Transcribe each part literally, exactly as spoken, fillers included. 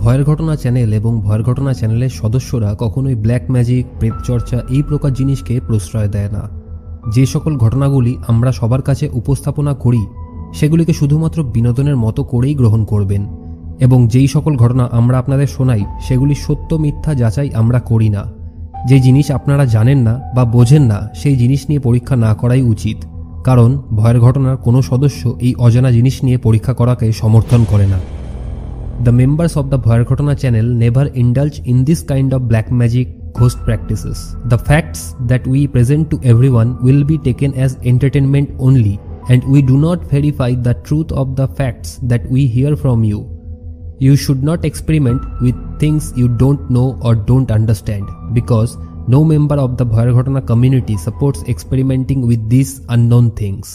ভয়ের ঘটনা চ্যানেল এবং ভয়ের ঘটনা চ্যানেলের সদস্যরা কখনোই ব্ল্যাক ম্যাজিক, প্রেতচর্চা এই প্রকার জিনিসকে প্রশ্রয় দেয় না। যে সকল ঘটনাগুলি আমরা সবার কাছে উপস্থাপনা করি সেগুলিকে শুধুমাত্র বিনোদনের মতো করেই গ্রহণ করবেন, এবং যেই সকল ঘটনা আমরা আপনাদের শোনাই সেগুলি সত্য মিথ্যা যাচাই আমরা করি না। যে জিনিস আপনারা জানেন না বা বোঝেন না সেই জিনিস নিয়ে পরীক্ষা না করাই উচিত, কারণ ভয়ের ঘটনার কোনো সদস্য এই অজানা জিনিস নিয়ে পরীক্ষা করাকে সমর্থন করে না। The members of the ভয়ের ঘটনা channel never indulge in this kind of black magic ghost practices. The facts that we present to everyone will be taken as entertainment only, and we do not verify the truth of the facts that we hear from you. You should not experiment with things you don't know or don't understand, because no member of the ভয়ের ঘটনা community supports experimenting with these unknown things.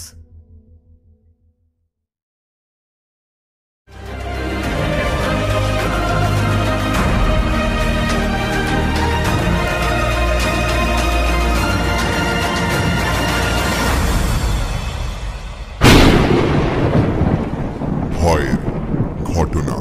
ভয়ের ঘটনা।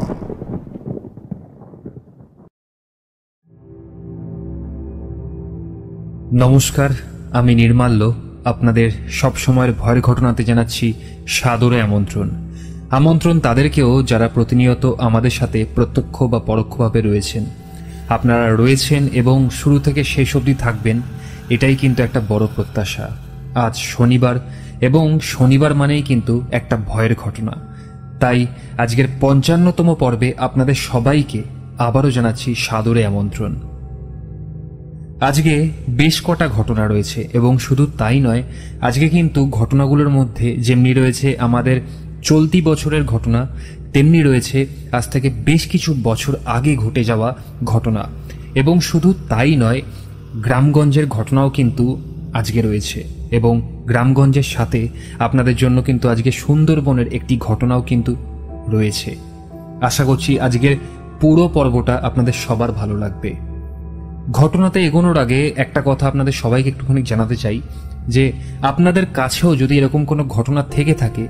নমস্কার, আমি নির্মাল্য আপনাদের সব সময়ের ভয়ের ঘটনাতে জানাচ্ছি সাদরে আমন্ত্রণ। আমন্ত্রণ তাদেরকেও যারা প্রতিনিয়ত আমাদের সাথে প্রত্যক্ষ বা পরোক্ষভাবে রয়েছেন। আপনারা রয়েছেন এবং শুরু থেকে শেষ অবধি থাকবেন, এটাই কিন্তু একটা বড় প্রত্যাশা। আজ শনিবার, এবং শনিবার মানেই কিন্তু একটা ভয়ের ঘটনা। তাই আজকের পঞ্চান্নতম পর্বে আপনাদের সবাইকে আবারও জানাচ্ছি সাদরে আমন্ত্রণ। আজকে বেশ কটা ঘটনা রয়েছে, এবং শুধু তাই নয়, আজকে কিন্তু ঘটনাগুলোর মধ্যে যেমনি রয়েছে আমাদের চলতি বছরের ঘটনা, তেমনি রয়েছে আজ থেকে বেশ কিছু বছর আগে ঘটে যাওয়া ঘটনা, এবং শুধু তাই নয়, গ্রামগঞ্জের ঘটনাও কিন্তু আজকে রয়েছে, এবং গ্রামগঞ্জের সাথে আপনাদের জন্য কিন্তু আজকে সুন্দরবনের একটি ঘটনাও কিন্তু রয়েছে। আশা করছি আজকের পুরো পর্বটা আপনাদের সবার ভালো লাগবে। ঘটনাতে এগোনোর আগে একটা কথা আপনাদের সবাইকে একটুখানি জানাতে চাই, যে আপনাদের কাছেও যদি এরকম কোনো ঘটনা থেকে থাকে,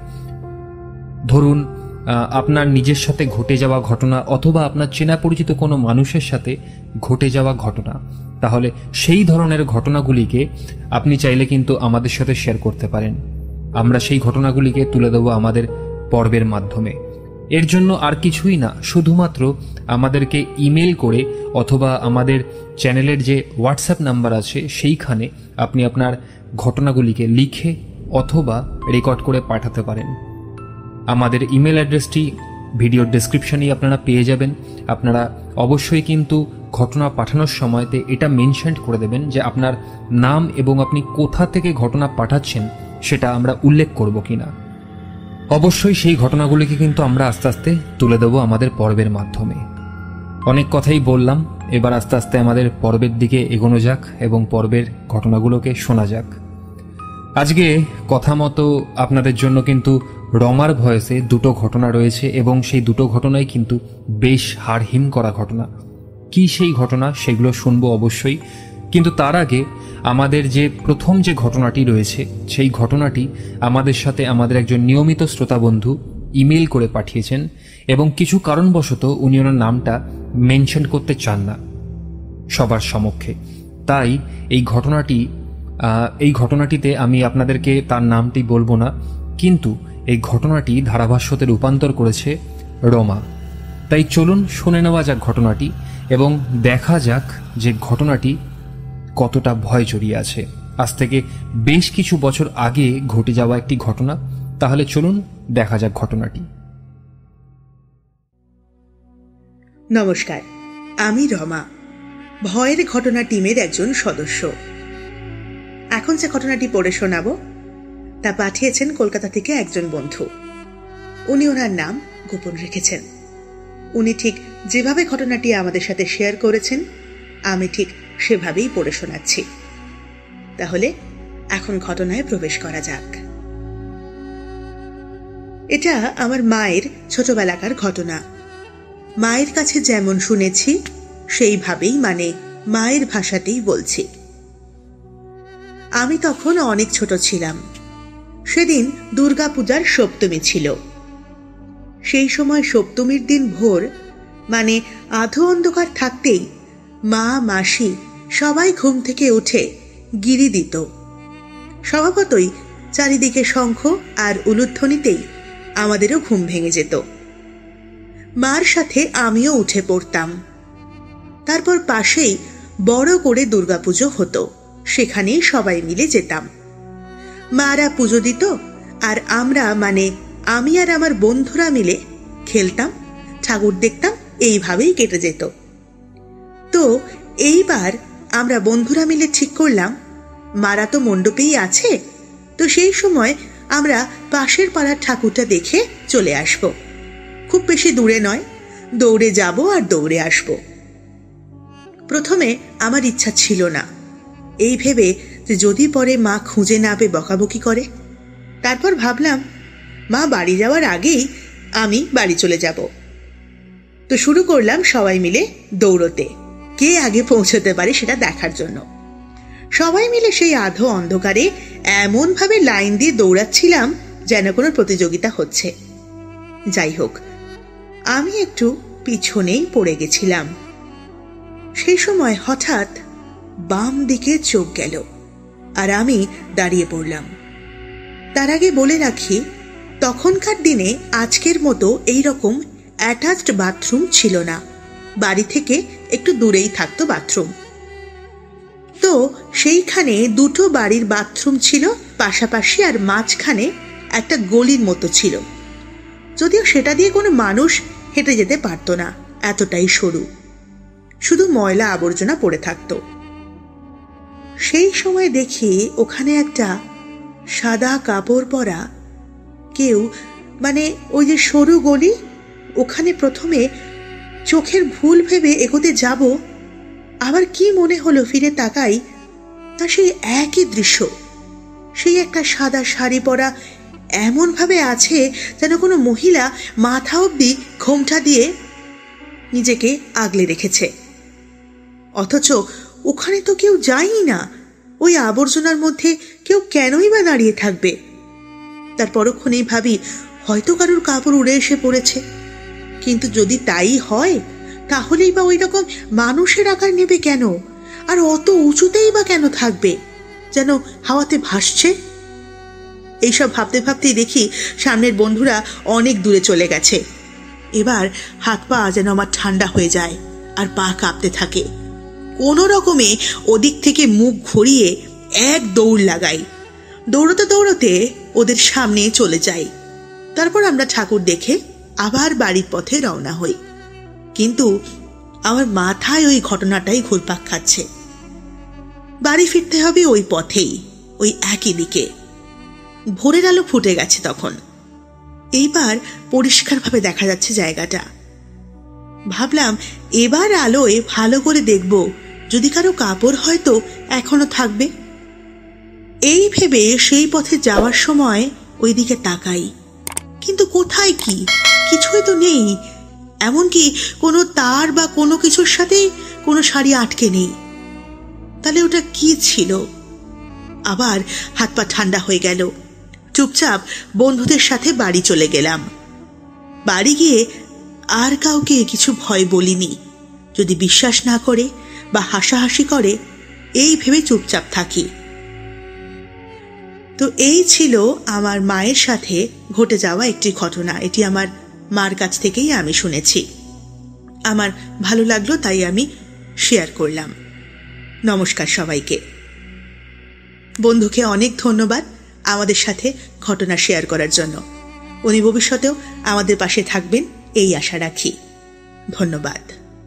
ধরুন আপনার নিজের সাথে ঘটে যাওয়া ঘটনা অথবা আপনার চেনা পরিচিত কোনো মানুষের সাথে ঘটে যাওয়া ঘটনা, তাহলে সেই ধরনের ঘটনাগুলিকে আপনি চাইলে কিন্তু আমাদের সাথে শেয়ার করতে পারেন। আমরা সেই ঘটনাগুলিকে তুলে দেবো আমাদের পর্বের মাধ্যমে। এর জন্য আর কিছুই না, শুধুমাত্র আমাদেরকে ইমেল করে অথবা আমাদের চ্যানেলের যে হোয়াটসঅ্যাপ নাম্বার আছে সেইখানে আপনি আপনার ঘটনাগুলিকে লিখে অথবা রেকর্ড করে পাঠাতে পারেন। আমাদের ইমেল অ্যাড্রেসটি ভিডিওর ডেসক্রিপশনেই আপনারা পেয়ে যাবেন। আপনারা অবশ্যই কিন্তু ঘটনা পাঠানোর সময়তে এটা মেনশন করে দেবেন যে আপনার নাম এবং আপনি কোথা থেকে ঘটনা পাঠাচ্ছেন সেটা আমরা উল্লেখ করব কিনা। অবশ্যই সেই ঘটনাগুলিকে কিন্তু আমরা আস্তে আস্তে তুলে দেব আমাদের পর্বের মাধ্যমে। অনেক কথাই বললাম, এবার আস্তে আস্তে আমাদের পর্বের দিকে এগোনো যাক এবং পর্বের ঘটনাগুলোকে শোনা যাক। আজকে কথা মতো আপনাদের জন্য কিন্তু রমার ভয়েসে দুটো ঘটনা রয়েছে, এবং সেই দুটো ঘটনাই কিন্তু বেশ হাড়হিম করা ঘটনা। কি সেই ঘটনা সেগুলো শুনবো অবশ্যই, কিন্তু তার আগে আমাদের যে প্রথম যে ঘটনাটি রয়েছে সেই ঘটনাটি আমাদের সাথে আমাদের একজন নিয়মিত শ্রোতা বন্ধু ইমেল করে পাঠিয়েছেন, এবং কিছু কারণবশত উনি ওনার নামটা মেনশন করতে চান না সবার সমক্ষে। তাই এই ঘটনাটি এই ঘটনাটিতে আমি আপনাদেরকে তার নামটি বলবো না, কিন্তু এই ঘটনাটি ধারাভাষ্যতে রূপান্তর করেছে রমা। তাই চলুন শুনে নেওয়া যাক ঘটনাটি, এবং দেখা যাক যে ঘটনাটি কতটা ভয় জড়িয়ে আছে। আজ থেকে বেশ কিছু বছর আগে ঘটে যাওয়া একটি ঘটনা। তাহলে চলুন দেখা যাক ঘটনাটি। নমস্কার, আমি রমা, ভয়ের ঘটনা টিমের একজন সদস্য। এখন যে ঘটনাটি পড়ে শোনাব তা পাঠিয়েছেন কলকাতা থেকে একজন বন্ধু। উনি ওনার নাম গোপন রেখেছেন। উনি ঠিক যেভাবে ঘটনাটি আমাদের সাথে শেয়ার করেছেন আমি ঠিক সেভাবেই পড়ে শোনাচ্ছি। তাহলে এখন ঘটনায় প্রবেশ করা যাক। এটা আমার মায়ের ছোটবেলাকার ঘটনা। মায়ের কাছে যেমন শুনেছি সেইভাবেই, মানে মায়ের ভাষাতেই বলছি। আমি তখন অনেক ছোট ছিলাম। সেদিন দুর্গাপূজার সপ্তমী ছিল। সেই সময় সপ্তমীর দিন ভোর মানে আধো অন্ধকার থাকতেই মা মাসি সবাই ঘুম থেকে উঠে গিরি দিত। স্বভাবতই চারিদিকে শঙ্খ আর উলুধ্বনিতেই আমাদেরও ঘুম ভেঙে যেত। মার সাথে আমিও উঠে পড়তাম। তারপর পাশেই বড় করে দুর্গাপুজো হতো, সেখানেই সবাই মিলে যেতাম। মারা পুজো দিত আর আমরা মানে আমি আর আমার বন্ধুরা মিলে খেলতাম, ঠাকুর দেখতাম, এইভাবেই কেটে যেত। তো এইবার আমরা বন্ধুরা মিলে ঠিক করলাম মারা তো মণ্ডপেই আছে, তো সেই সময় আমরা পাশের পাড়ার ঠাকুরটা দেখে চলে আসব। খুব বেশি দূরে নয়, দৌড়ে যাব আর দৌড়ে আসব। প্রথমে আমার ইচ্ছা ছিল না, এই ভেবে যে যদি পরে মা খুঁজে না পেয়ে বকাবকি করে। তারপর ভাবলাম মা বাড়ি যাওয়ার আগেই আমি বাড়ি চলে যাব। তো শুরু করলাম সবাই মিলে দৌড়তে, কে আগে পৌঁছতে পারে সেটা দেখার জন্য। সবাই মিলে সেই আধো অন্ধকারে এমন ভাবে লাইন দিয়ে দৌড়াচ্ছিলাম যেন কোনো প্রতিযোগিতা হচ্ছে। যাই হোক, আমি একটু পিছনেই পড়ে গেছিলাম। সেই সময় হঠাৎ বাম দিকে চোখ গেল আর আমি দাঁড়িয়ে পড়লাম। তার আগে বলে রাখি, তখনকার দিনে আজকের মতো এইরকম অ্যাটাচড বাথরুম ছিল না, বাড়ি থেকে একটু দূরেই থাকতো বাথরুম। তো সেইখানে দুটো বাড়ির বাথরুম ছিল পাশাপাশি, আর মাঝখানে একটা গলির মতো ছিল, যদিও সেটা দিয়ে কোনো মানুষ হেঁটে যেতে পারতো না, এতটাই সরু, শুধু ময়লা আবর্জনা পড়ে থাকতো। সেই সময় দেখি ওখানে একটা সাদা কাপড় পরা কেউ, মানে ওই যে সরু গলি, ওখানে প্রথমে চোখের ভুল ভেবে এগোতে যাব, আবার কি মনে হলো ফিরে তাকাই, তা সেই একই দৃশ্য। সেই একটা সাদা শাড়ি পরা এমন ভাবে আছে যেন কোনো মহিলা মাথা অবধি ঘোমটা দিয়ে নিজেকে আগলে রেখেছে। অথচ ওখানে তো কেউ যায়ই না, ওই আবর্জনার মধ্যে কেউ কেনই বা দাঁড়িয়ে থাকবে। তার পরক্ষণেই ভাবি হয়তো কারোর কাপড় উড়ে এসে পড়েছে, কিন্তু যদি তাই হয় তাহলেই বা ওই রকম মানুষের আকার নেবে কেন, আর অত উঁচুতেই বা কেন থাকবে, যেন হাওয়াতে ভাসছে। এইসব ভাবতে ভাবতেই দেখি সামনের বন্ধুরা অনেক দূরে চলে গেছে। এবার হাত পা যেন আমার ঠান্ডা হয়ে যায় আর পা কাঁপতে থাকে। কোনো রকমে ওদিক থেকে মুখ ঘুরিয়ে এক দৌড় লাগাই, দৌড়তে দৌড়তে ওদের সামনে চলে যাই। তারপর আমরা ঠাকুর দেখে আবার বাড়ির পথে রওনা হই। কিন্তু আমার মাথায় ওই ঘটনাটাই ঘুরপাক খাচ্ছে। বাড়ি ফিরতে হবে ওই পথেই, ওই একই দিকে। ভোরের আলো ফুটে গেছে তখন, এইবার পরিষ্কারভাবে দেখা যাচ্ছে জায়গাটা। ভাবলাম এবার আলোয় ভালো করে দেখব, যদি কারো কাপড় হয়তো এখনো থাকবে। এই ভেবে সেই পথে যাওয়ার সময় ওই দিকে তাকাই, কিন্তু কোথায় কি, কিছুই তো নেই। এমনকি কোনো তার বা কোনো কিছুর সাথে কোনো শাড়ি আটকে নেই। তাহলে ওটা কি ছিল? আবার হাত পা ঠান্ডা হয়ে গেল। চুপচাপ বন্ধুদের সাথে বাড়ি চলে গেলাম। বাড়ি গিয়ে আর কাউকে কিছু ভয় বলিনি, যদি বিশ্বাস না করে বা হাসাহাসি করে এই ভেবে চুপচাপ থাকি। তো এই ছিল আমার মায়ের সাথে ঘটে যাওয়া একটি ঘটনা। এটি আমার মার কাছ থেকেই আমি শুনেছি। আমার ভালো লাগলো, তাই আমি শেয়ার করলাম। নমস্কার সবাইকে। বন্ধুকে অনেক ধন্যবাদ আমাদের সাথে ঘটনা শেয়ার করার জন্য। উনি ভবিষ্যতেও আমাদের পাশে থাকবেন এই আশা রাখি। ধন্যবাদ।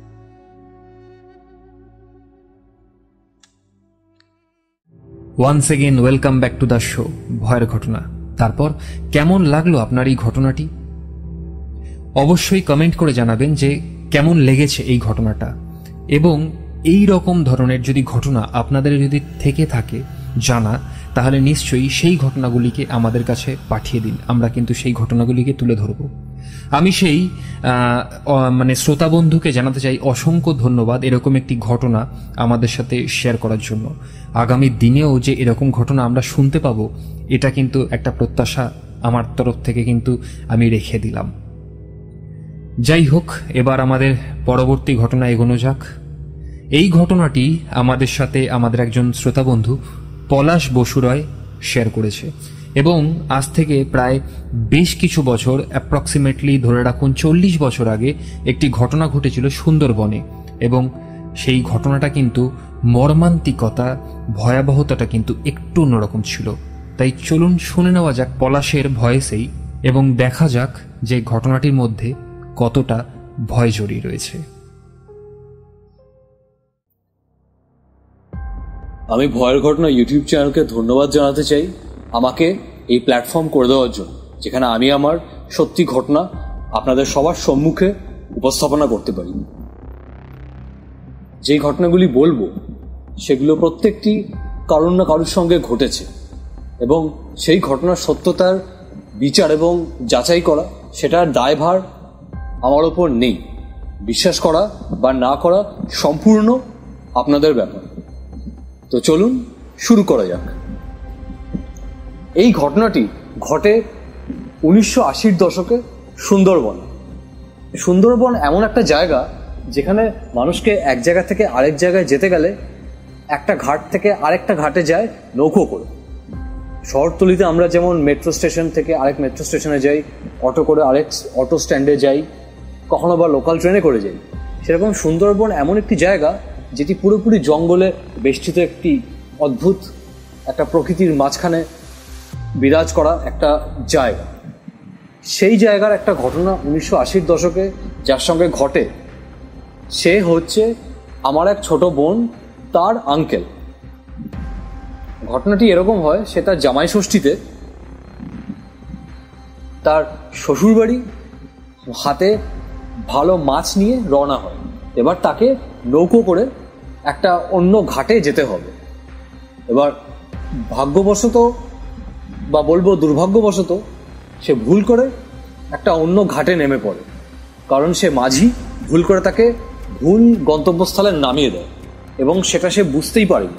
Once again welcome back to the show ভয়ের ঘটনা। তারপর কেমন লাগলো আপনার এই ঘটনাটি? অবশ্যই কমেন্ট করে জানাবেন যে কেমন লেগেছে এই ঘটনাটা, এবং এই রকম ধরনের যদি ঘটনা আপনাদের যদি থেকে থাকে জানা, তাহলে নিশ্চয়ই সেই ঘটনাগুলিকে আমাদের কাছে পাঠিয়ে দিন। আমরা কিন্তু সেই ঘটনাগুলিকে তুলে ধরব। আমি সেই মানে শ্রোতা বন্ধুকে জানাতে চাই অসংখ্য ধন্যবাদ এরকম একটি ঘটনা আমাদের সাথে শেয়ার করার জন্য। আগামী দিনেও যে এরকম ঘটনা আমরা শুনতে পাবো, এটা কিন্তু একটা প্রত্যাশা আমার তরফ থেকে কিন্তু আমি রেখে দিলাম। যাই হোক, এবার আমাদের পরবর্তী ঘটনা এগোনো যাক। এই ঘটনাটি আমাদের সাথে আমাদের একজন শ্রোতা বন্ধু পলাশ বসুরয় শেয়ার করেছে, এবং আজ থেকে প্রায় বেশ কিছু বছর, অ্যাপ্রক্সিমেটলি ধরে রাখুন চল্লিশ বছর আগে একটি ঘটনা ঘটেছিল সুন্দরবনে, এবং সেই ঘটনাটা কিন্তু মর্মান্তিকতা, ভয়াবহতাটা কিন্তু একটু অন্যরকম ছিল। তাই চলুন শুনে নেওয়া যাক পলাশের ভয়েসেই, এবং দেখা যাক যে ঘটনাটির মধ্যে কতটা ভয় জড়িয়ে রয়েছে। আমি ভয়ের ঘটনা ইউটিউব চ্যানেলকে ধন্যবাদ জানাতে চাই আমাকে এই প্ল্যাটফর্ম করে দেওয়ার জন্য, যেখানে আমি আমার সত্যি ঘটনা আপনাদের সবার সম্মুখে উপস্থাপনা করতে পারি। যেই ঘটনাগুলি বলবো সেগুলো প্রত্যেকটি কারোর না কারোর সঙ্গে ঘটেছে, এবং সেই ঘটনার সত্যতার বিচার এবং যাচাই করা, সেটার দায়ভার আমার ওপর নেই। বিশ্বাস করা বা না করা সম্পূর্ণ আপনাদের ব্যাপার। তো চলুন শুরু করা যাক। এই ঘটনাটি ঘটে উনিশশো আশির দশকে সুন্দরবন। সুন্দরবন এমন একটা জায়গা যেখানে মানুষকে এক জায়গা থেকে আরেক জায়গায় যেতে গেলে একটা ঘাট থেকে আরেকটা ঘাটে যায় নৌকো করে। শহরতলিতে আমরা যেমন মেট্রো স্টেশন থেকে আরেক মেট্রো স্টেশনে যাই, অটো করে আরেক অটো স্ট্যান্ডে যাই, কখনো বা লোকাল ট্রেনে করে যাই, সেরকম সুন্দরবন এমন একটি জায়গা যেটি পুরোপুরি জঙ্গলে বেষ্টিত একটি অদ্ভুত একটা প্রকৃতির মাঝখানে বিরাজ করা একটা জায়গা। সেই জায়গার একটা ঘটনা উনিশশো আশির দশকে যার সঙ্গে ঘটে, সে হচ্ছে আমার এক ছোট বোন, তার আঙ্কেল। ঘটনাটি এরকম হয়, সে তার জামাই ষষ্ঠীতে তার শ্বশুরবাড়ি হাতে ভালো মাছ নিয়ে রওনা হয়। এবার তাকে নৌকো করে একটা অন্য ঘাটে যেতে হবে। এবার ভাগ্যবশত বা বলবো দুর্ভাগ্যবশত সে ভুল করে একটা অন্য ঘাটে নেমে পড়ে, কারণ সে মাঝি ভুল করে তাকে ভুল গন্তব্যস্থলে নামিয়ে দেয়, এবং সেটা সে বুঝতেই পারেনি।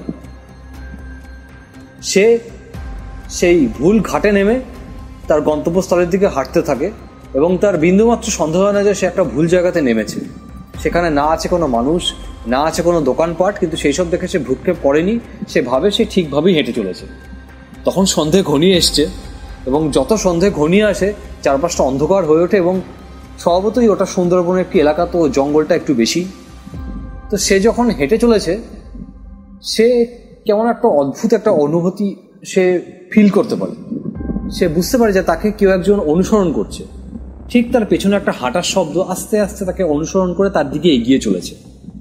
সে সেই ভুল ঘাটে নেমে তার গন্তব্যস্থলের দিকে হাঁটতে থাকে, এবং তার বিন্দুমাত্র সন্দেহ হয় না যে সে একটা ভুল জায়গাতে নেমেছে। সেখানে না আছে কোনো মানুষ, না আছে কোনো দোকানপাট, কিন্তু সেই সব দেখে সে ভ্রুক্ষেপ করেনি। সে ভাবে সে ঠিকভাবেই হেঁটে চলেছে। তখন সন্ধে ঘনিয়ে এসছে, এবং যত সন্ধে ঘনিয়ে আসে চারপাশটা অন্ধকার হয়ে ওঠে, এবং স্বভাবতই ওটা সুন্দরবনের একটি এলাকা, তো জঙ্গলটা একটু বেশি। তো সে যখন হেঁটে চলেছে, সে কেমন একটা অদ্ভুত একটা অনুভূতি সে ফিল করতে পারে। সে বুঝতে পারে যে তাকে কেউ একজন অনুসরণ করছে। ঠিক তার পেছনে একটা হাঁটার শব্দ আস্তে আস্তে তাকে অনুসরণ করে তার দিকে এগিয়ে চলেছে।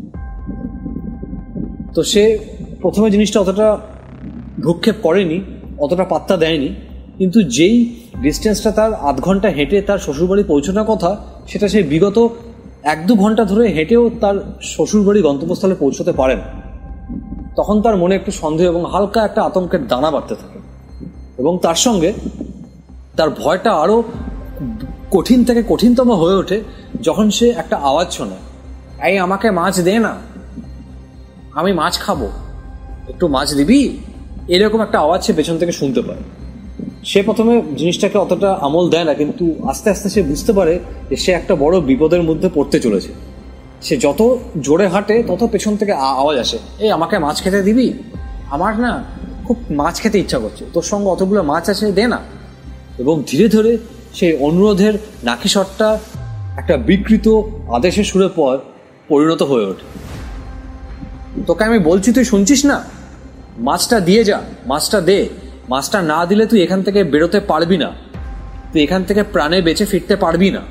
তো সে প্রথমে জিনিসটা অতটা ভ্রুক্ষেপ করেনি, অতটা পাত্তা দেয়নি, কিন্তু যেই ডিস্টেন্সটা তার আধ ঘন্টা হেঁটে তার শ্বশুরবাড়ি পৌঁছানোর কথা, সেটা সে বিগত এক দু ঘন্টা ধরে হেঁটেও তার শ্বশুরবাড়ি গন্তব্যস্থলে পৌঁছতে পারে না। তখন তার মনে একটু সন্দেহ এবং হালকা একটা আতঙ্কের দানা বাড়তে থাকে, এবং তার সঙ্গে তার ভয়টা আরও কঠিন থেকে কঠিনতম হয়ে ওঠে যখন সে একটা আওয়াজ শোনে, এই আমাকে মাছ দে না, আমি মাছ খাবো, একটু মাছ দিবি। এরকম একটা আওয়াজ সে পেছন থেকে শুনতে পায়। সে প্রথমে জিনিসটাকে অতটা আমল দেয় না, কিন্তু আস্তে আস্তে সে বুঝতে পারে যে সে একটা বড় বিপদের মধ্যে পড়তে চলেছে। সে যত জোরে হাঁটে তত পেছন থেকে আওয়াজ আসে, এই আমাকে মাছ খেতে দিবি, আমার না খুব মাছ খেতে ইচ্ছা করছে, তোর সঙ্গে অতগুলো মাছ আছে, দে না। এবং ধীরে ধীরে সেই অনুরোধের নাকিস্বরটা একটা বিকৃত আদেশের সুরে পর পরিণত হয়ে ওঠে। তোকে আমি বলছি, তুই শুনছিস না, মাছটা দিয়ে যা, মাছটা দে, মাছটা না দিলে তুই এখান থেকে বেরোতে পারবি না, তুই এখান থেকে প্রাণে বেঁচে ফিরতে পারবি না।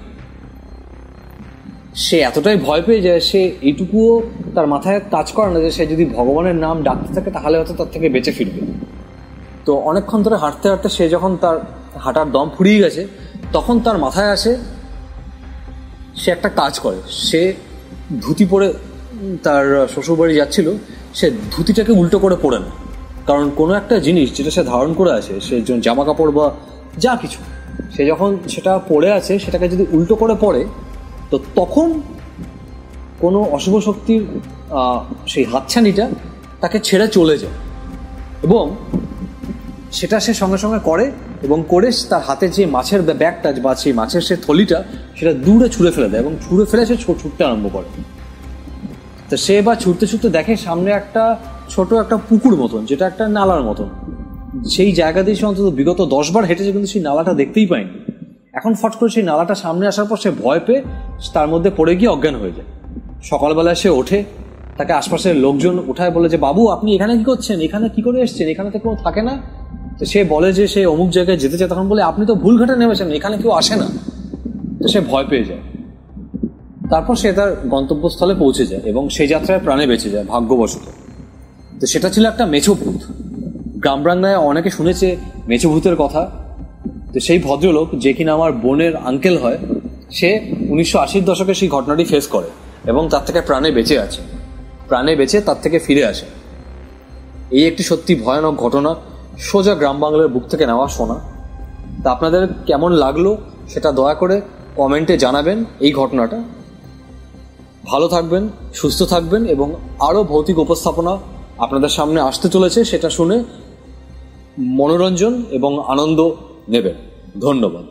সে এতটাই ভয় পেয়ে যায়, সে এইটুকুও তার মাথায় কাজ করে না যে সে যদি ভগবানের নাম ডাকতে থাকে তাহলে হয়তো তার থেকে বেঁচে ফিরবে। তো অনেকক্ষণ ধরে হাঁটতে হাঁটতে সে যখন তার হাঁটার দম ফুরিয়ে গেছে, তখন তার মাথায় আসে সে একটা কাজ করে। সে ধুতি পরে তার শ্বশুরবাড়ি যাচ্ছিল, সে ধুতিটাকে উল্টো করে পরে না, কারণ কোনো একটা জিনিস যেটা সে ধারণ করে আছে, সে জামা কাপড় বা যা কিছু, সে যখন সেটা পরে আছে সেটাকে যদি উল্টো করে পরে, তো তখন কোনো অশুভ শক্তির সেই হাতছানিটা তাকে ছেড়ে চলে যায়। এবং সেটা সে সঙ্গে সঙ্গে করে, এবং করে তার হাতে যে মাছের ব্যাগটা বা সেই মাছের সে থলিটা সেটা দূরে ছুঁড়ে ফেলে দেয় এবং ছুঁড়ে ফেলে সে ছুটতে আরম্ভ করে। তো সে এবার ছুটতে ছুটতে দেখে সামনে একটা ছোট একটা পুকুর মতন, যেটা একটা নালার মতন। সেই জায়গা দিয়ে সে অন্তত বিগত দশ বার হেঁটেছে, কিন্তু সেই নালাটা দেখতেই পায়নি। এখন ফট করে সেই নালাটা সামনে আসার পর সে ভয় পেয়ে তার মধ্যে পড়ে গিয়ে অজ্ঞান হয়ে যায়। সকালবেলায় সে ওঠে, তাকে আশপাশের লোকজন উঠায় বলে যে বাবু আপনি এখানে কি করছেন, এখানে কি করে এসছেন, এখানে তো কেউ থাকে না। তো সে বলে যে সে অমুক জায়গায় যেতে চায়। তখন বলে আপনি তো ভুল ঘাটে নেমেছেন, এখানে কেউ আসে না। তো সে ভয় পেয়ে যায়। তারপর সে তার গন্তব্যস্থলে পৌঁছে যায় এবং সেই যাত্রায় প্রাণে বেঁচে যায় ভাগ্যবশত। তো সেটা ছিল একটা মেছো ভূত। গ্রাম বাংলায় অনেকে শুনেছে মেছো ভূতের কথা। তো সেই ভদ্রলোক, যে কিনা আমার বোনের আঙ্কেল হয়, সে উনিশশো আশির দশকে সেই ঘটনাটি ফেস করে এবং তার থেকে প্রাণে বেঁচে আছে, প্রাণে বেঁচে তার থেকে ফিরে আসে। এই একটি সত্যি ভয়ানক ঘটনা, সোজা গ্রাম বাংলার বুক থেকে নেওয়া শোনা। তা আপনাদের কেমন লাগলো সেটা দয়া করে কমেন্টে জানাবেন। এই ঘটনাটা ভালো থাকবেন, সুস্থ থাকবেন এবং আরও ভৌতিক উপস্থাপনা আপনাদের সামনে আসতে চলেছে, সেটা শুনে মনোরঞ্জন এবং আনন্দ নেবেন। ধন্যবাদ।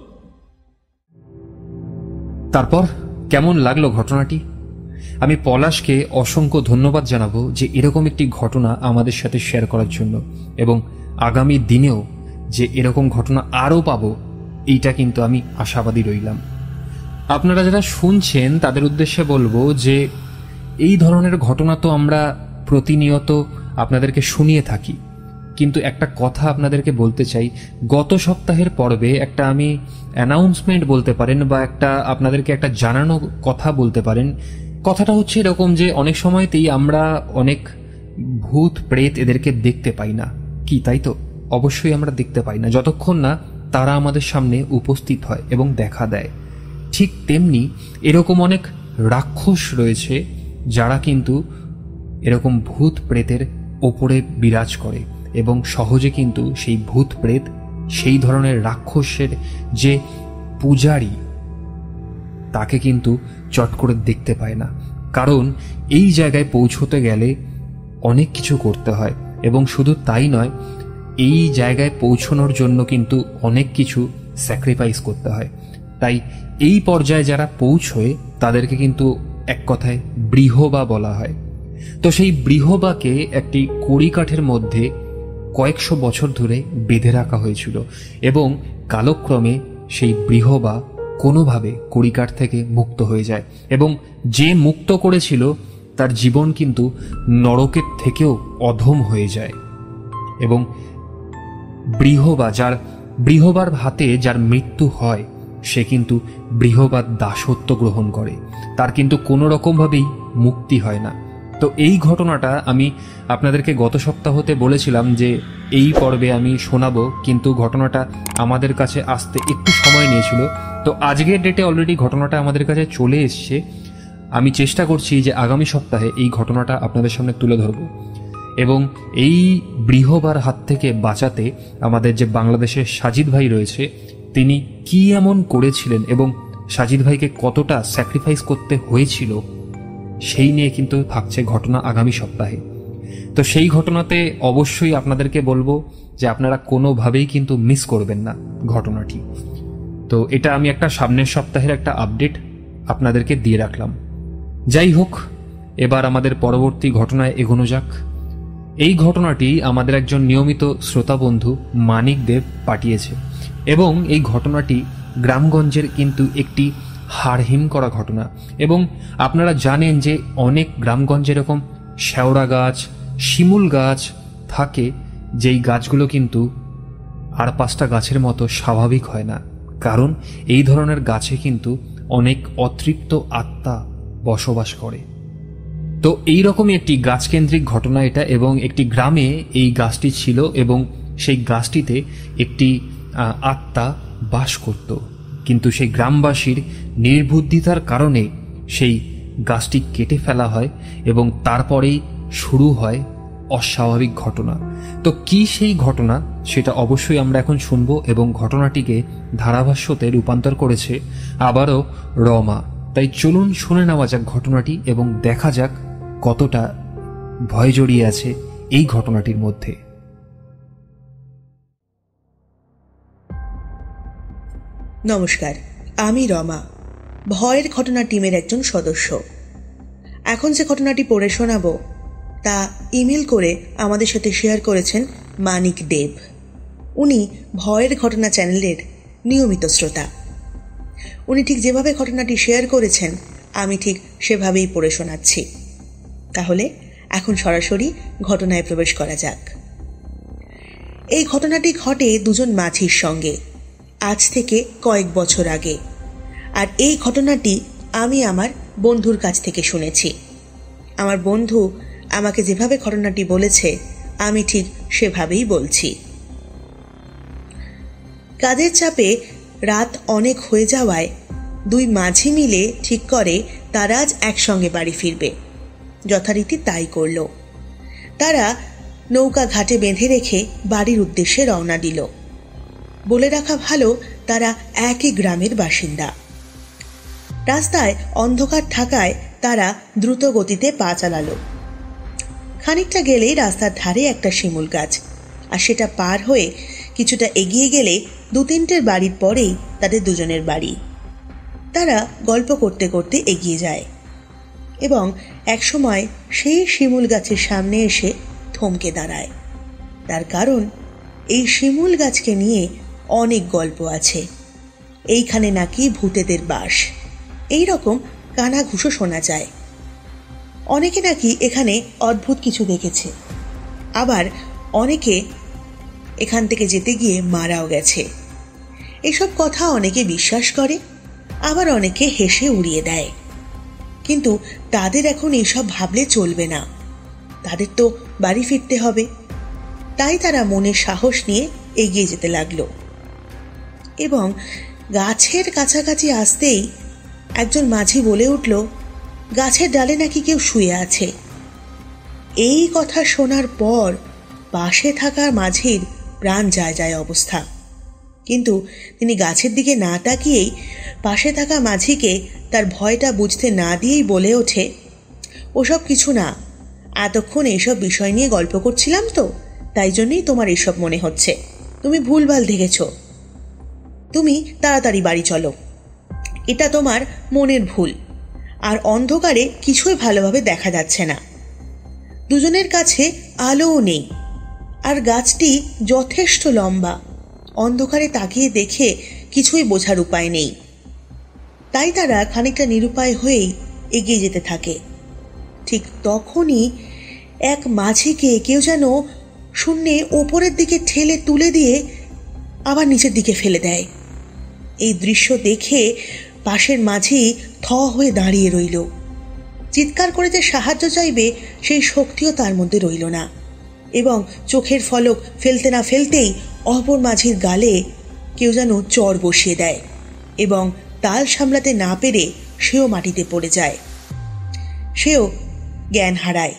তারপর কেমন লাগলো ঘটনাটি? আমি পলাশকে অসংখ্য ধন্যবাদ জানাবো যে এরকম একটি ঘটনা আমাদের সাথে শেয়ার করার জন্য, এবং আগামী দিনেও যে এরকম ঘটনা আরও পাবো এইটা কিন্তু আমি আশাবাদী রইলাম। আপনারা যারা শুনছেন তাদের উদ্দেশ্যে বলবো যে এই ধরনের ঘটনা তো আমরা প্রতিনিয়ত আপনাদেরকে শুনিয়ে থাকি, কিন্তু একটা কথা আপনাদেরকে বলতে চাই। গত সপ্তাহের পর্বে একটা আমি অ্যানাউন্সমেন্ট বলতে পারেন বা একটা আপনাদেরকে একটা জানানো কথা বলতে পারেন। কথাটা হচ্ছে এরকম যে অনেক সময়তেই আমরা অনেক ভূত প্রেত এদেরকে দেখতে পাই না, কি তাই তো? অবশ্যই আমরা দেখতে পাই না যতক্ষণ না তারা আমাদের সামনে উপস্থিত হয় এবং দেখা দেয়। ঠিক তেমনি এরকম অনেক রাক্ষস রয়েছে যারা কিন্তু এরকম ভূত প্রেতের ওপরে বিরাজ করে এবং সহজে কিন্তু সেই ভূত প্রেত, সেই ধরনের রাক্ষসের যে পূজারী, তাকে কিন্তু চট করে দেখতে পায় না। কারণ এই জায়গায় পৌঁছতে গেলে অনেক কিছু করতে হয় এবং শুধু তাই নয়, এই জায়গায় পৌঁছানোর জন্য কিন্তু অনেক কিছু স্যাক্রিফাইস করতে হয়। তাই এই পর্যায়ে যারা পৌঁছয় তাদেরকে কিন্তু এক কথায় বৃহবা বলা হয়। তো সেই বৃহবাকে একটি কড়িকাঠের মধ্যে কয়েকশো বছর ধরে বেঁধে রাখা হয়েছিল এবং কালক্রমে সেই বৃহবা কোনোভাবে কড়িকাঠ থেকে মুক্ত হয়ে যায় এবং যে মুক্ত করেছিল তার জীবন কিন্তু নরকের থেকেও অধম হয়ে যায়। এবং বৃহবা, যার বৃহবার হাতে যার মৃত্যু হয়, সে কিন্তু বৃহবার দাসত্ব গ্রহণ করে, তার কিন্তু কোনো রকমভাবেই মুক্তি হয় না। তো এই ঘটনাটা আমি আপনাদেরকে গত সপ্তাহতে বলেছিলাম যে এই পর্বে আমি শোনাবো, কিন্তু ঘটনাটা আমাদের কাছে আসতে একটু সময় নিয়েছিল। তো আজকের ডেটে অলরেডি ঘটনাটা আমাদের কাছে চলে এসছে। আমি চেষ্টা করছি যে আগামী সপ্তাহে এই ঘটনাটা আপনাদের সামনে তুলে ধরব এবং এই বৃহবার হাত থেকে বাঁচাতে আমাদের যে বাংলাদেশের সাজিদ ভাই রয়েছে, তিনি কি এমন করেছিলেন এবং সাজিদ ভাইকে কতটা স্যাক্রিফাইস করতে হয়েছিল, সেই নিয়ে কিন্তু থাকছে ঘটনা আগামী সপ্তাহে। তো সেই ঘটনাতে অবশ্যই আপনাদেরকে বলবো যে আপনারা কোনোভাবেই কিন্তু মিস করবেন না ঘটনাটি। তো এটা আমি একটা সামনের সপ্তাহের একটা আপডেট আপনাদেরকে দিয়ে রাখলাম। যাই হোক, এবার আমাদের পরবর্তী ঘটনায় এগোনো যাক। এই ঘটনাটি আমাদের একজন নিয়মিত শ্রোতা বন্ধু মানিক দেব পাঠিয়েছে এবং এই ঘটনাটি গ্রামগঞ্জের কিন্তু একটি হাড়হিম করা ঘটনা। এবং আপনারা জানেন যে অনেক গ্রামগঞ্জে এরকম শেওড়া গাছ, শিমুল গাছ থাকে, যেই গাছগুলো কিন্তু আর পাঁচটা গাছের মতো স্বাভাবিক হয় না, কারণ এই ধরনের গাছে কিন্তু অনেক অতৃপ্ত আত্মা বসবাস করে। তো এইরকমই একটি গাছকেন্দ্রিক ঘটনা এটা, এবং একটি গ্রামে এই গাছটি ছিল এবং সেই গাছটিতে একটি আত্মা বাস করত, কিন্তু সেই গ্রামবাসীর নির্বুদ্ধিতার কারণে সেই গাছটি কেটে ফেলা হয় এবং তারপরেই শুরু হয় অস্বাভাবিক ঘটনা। তো কি সেই ঘটনা সেটা অবশ্যই আমরা এখন শুনবো এবং ঘটনাটিকে ধারাভাষ্যতে রূপান্তর করেছে আবারও রমা। তাই চলুন শুনে নেওয়া যাক ঘটনাটি এবং দেখা যাক কতটা ভয় জড়িয়ে আছে এই ঘটনাটির মধ্যে। নমস্কার, আমি রমা, ভয়ের ঘটনা টিমের একজন সদস্য। এখন যে ঘটনাটি পড়ে শোনাব তা ইমেল করে আমাদের সাথে শেয়ার করেছেন মানিক দেব। উনি ভয়ের ঘটনা চ্যানেলের নিয়মিত শ্রোতা। উনি ঠিক যেভাবে ঘটনাটি শেয়ার করেছেন আমি ঠিক সেভাবেই পড়ে শোনাচ্ছি। তাহলে এখন সরাসরি ঘটনায় প্রবেশ করা যাক। এই ঘটনাটি ঘটে দুজন মাঝির সঙ্গে আজ থেকে কয়েক বছর আগে। আর এই ঘটনাটি আমি আমার বন্ধুর কাছ থেকে শুনেছি। আমার বন্ধু আমাকে যেভাবে ঘটনাটি বলেছে আমি ঠিক সেভাবেই বলছি। কাজের চাপে রাত অনেক হয়ে যাওয়ায় দুই মাঝি মিলে ঠিক করে তারা আজ একসঙ্গে বাড়ি ফিরবে। যথারীতি তাই করল। তারা নৌকা ঘাটে বেঁধে রেখে বাড়ির উদ্দেশ্যে রওনা দিল। বলে রাখা ভালো, তারা একই গ্রামের বাসিন্দা। রাস্তায় অন্ধকার থাকায় তারা দ্রুত গতিতে পা চালালো। খানিকটা গেলেই রাস্তার ধারে একটা শিমুল গাছ, আর সেটা পার হয়ে কিছুটা এগিয়ে গেলে দু তিনটের বাড়ির পরেই তাদের দুজনের বাড়ি। তারা গল্প করতে করতে এগিয়ে যায় এবং একসময় সেই শিমুল গাছের সামনে এসে থমকে দাঁড়ায়। তার কারণ এই শিমুল গাছকে নিয়ে অনেক গল্প আছে। এইখানে নাকি ভূতেদের বাস, এই রকম কানাঘুষো শোনা যায়। অনেকে নাকি এখানে অদ্ভুত কিছু দেখেছে, আবার অনেকে এখান থেকে যেতে গিয়ে মারাও গেছে। এসব কথা অনেকে বিশ্বাস করে, আবার অনেকে হেসে উড়িয়ে দেয়। কিন্তু তাদের এখন এসব ভাবলে চলবে না, তাদের তো বাড়ি ফিরতে হবে। তাই তারা মনে সাহস নিয়ে এগিয়ে যেতে লাগলো এবং গাছের কাছাকাছি আসতেই একজন মাঝি বলে উঠল, গাছের ডালে নাকি কেউ শুয়ে আছে। এই কথা শোনার পর পাশে থাকা মাঝির প্রাণ যায় যায় অবস্থা। কিন্তু তিনি গাছের দিকে না তাকিয়েই পাশে থাকা মাঝিকে তার ভয়টা বুঝতে না দিয়েই বলে ওঠে, ওসব কিছু না, এতক্ষণ এইসব বিষয় নিয়ে গল্প করছিলাম তো, তাই জন্যই তোমার এইসব মনে হচ্ছে। তুমি ভুলভাল দেখেছ। তুমি তাড়াতাড়ি বাড়ি চলো, এটা তোমার মনের ভুল। আর অন্ধকারে কিছুই ভালোভাবে দেখা যাচ্ছে না। দুজনের কাছে আলোও নেই, আর গাছটি যথেষ্ট লম্বা। অন্ধকারে তাকিয়ে দেখে কিছুই বোঝার উপায় নেই। তাই তারা খানিকটা নিরুপায় হয়েই এগিয়ে যেতে থাকে। ঠিক তখনই এক মাঝিকে কেউ যেন শূন্যে ওপরের দিকে ঠেলে তুলে দিয়ে আবার নিচের দিকে ফেলে দেয়। এই দৃশ্য দেখে পাশের মাঝি থ হয়ে দাঁড়িয়ে রইল। চিৎকার করে যে সাহায্য চাইবে সেই শক্তিও তার মধ্যে রইল না, এবং চোখের ফলক ফেলতে না ফেলতেই অপর মাঝির গালে কেউ যেন চর বসিয়ে দেয় এবং তাল সামলাতে না পেরে সেও মাটিতে পড়ে যায়। সেও জ্ঞান হারায়।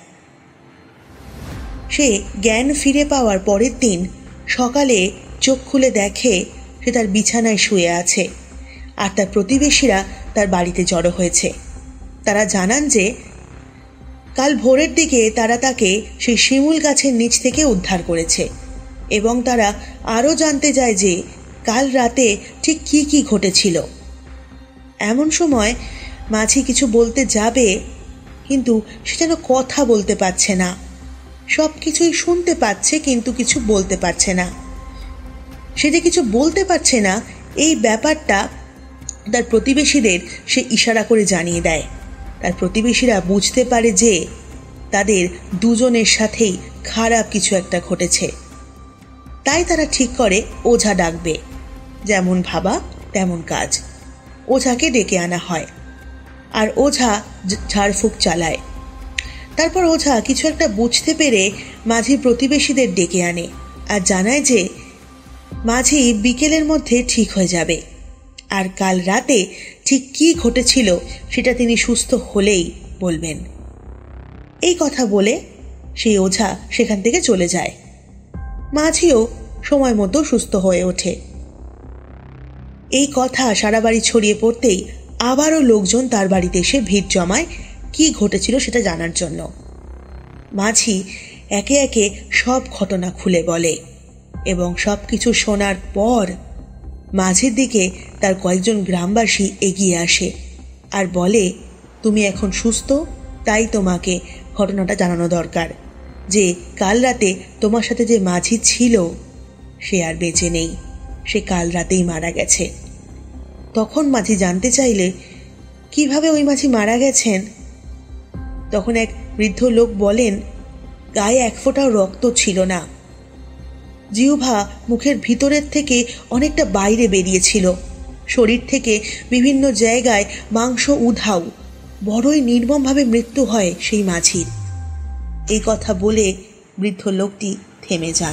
সে জ্ঞান ফিরে পাওয়ার পরের দিন সকালে চোখ খুলে দেখে সে তার বিছানায় শুয়ে আছে, আর তার প্রতিবেশীরা তার বাড়িতে জড়ো হয়েছে। তারা জানান যে কাল ভোরের দিকে তারা তাকে সেই শিমুল গাছের নিচ থেকে উদ্ধার করেছে, এবং তারা আরও জানতে যায় যে কাল রাতে ঠিক কি কি ঘটেছিল। এমন সময় মাঝি কিছু বলতে যাবে, কিন্তু সে যেন কথা বলতে পারছে না। সব কিছুই শুনতে পাচ্ছে কিন্তু কিছু বলতে পারছে না। সে যে কিছু বলতে পারছে না এই ব্যাপারটা তার প্রতিবেশীদের সে ইশারা করে জানিয়ে দেয়। তার প্রতিবেশীরা বুঝতে পারে যে তাদের দুজনের সাথেই খারাপ কিছু একটা ঘটেছে। তাই তারা ঠিক করে ওঝা ডাকবে। যেমন ভাবা তেমন কাজ। ওঝাকে ডেকে আনা হয়, আর ওঝা ঝাড়ফুঁক চালায়। তারপর ওঝা কিছু একটা বুঝতে পেরে মাঝি প্রতিবেশীদের ডেকে আনে আর জানায় যে মাঝি বিকেলের মধ্যে ঠিক হয়ে যাবে, আর কাল রাতে ঠিক কি ঘটেছিল সেটা তিনি সুস্থ হলেই বলবেন। এই কথা বলে সেই ওঝা সেখান থেকে চলে যায়। মাঝিও সময় মতো সুস্থ হয়ে ওঠে। এই কথা সারা বাড়ি ছড়িয়ে পড়তেই আবারও লোকজন তার বাড়িতে এসে ভিড় জমায় কি ঘটেছিল সেটা জানার জন্য। মাঝি একে একে সব ঘটনা খুলে বলে, এবং সব কিছু শোনার পর মাঝির দিকে তার কয়েকজন গ্রামবাসী এগিয়ে আসে আর বলে, তুমি এখন সুস্থ, তাই তোমাকে ঘটনাটা জানানো দরকার যে কাল রাতে তোমার সাথে যে মাঝি ছিল সে আর বেঁচে নেই, সে কাল রাতেই মারা গেছে। তখন মাঝি জানতে চাইলে কিভাবে ওই মাঝি মারা গেছেন। তখন এক বৃদ্ধ লোক বলেন, গায়ে এক ফোঁটাও রক্ত ছিল না, জিহ্বা মুখের ভিতরের থেকে অনেকটা বাইরে বেরিয়েছিল, শরীর থেকে বিভিন্ন জায়গায় মাংস উধাও, বড়ই নির্মমভাবে মৃত্যু হয় সেই মাঝির। এই কথা বলে বৃদ্ধ লোকটি থেমে যান।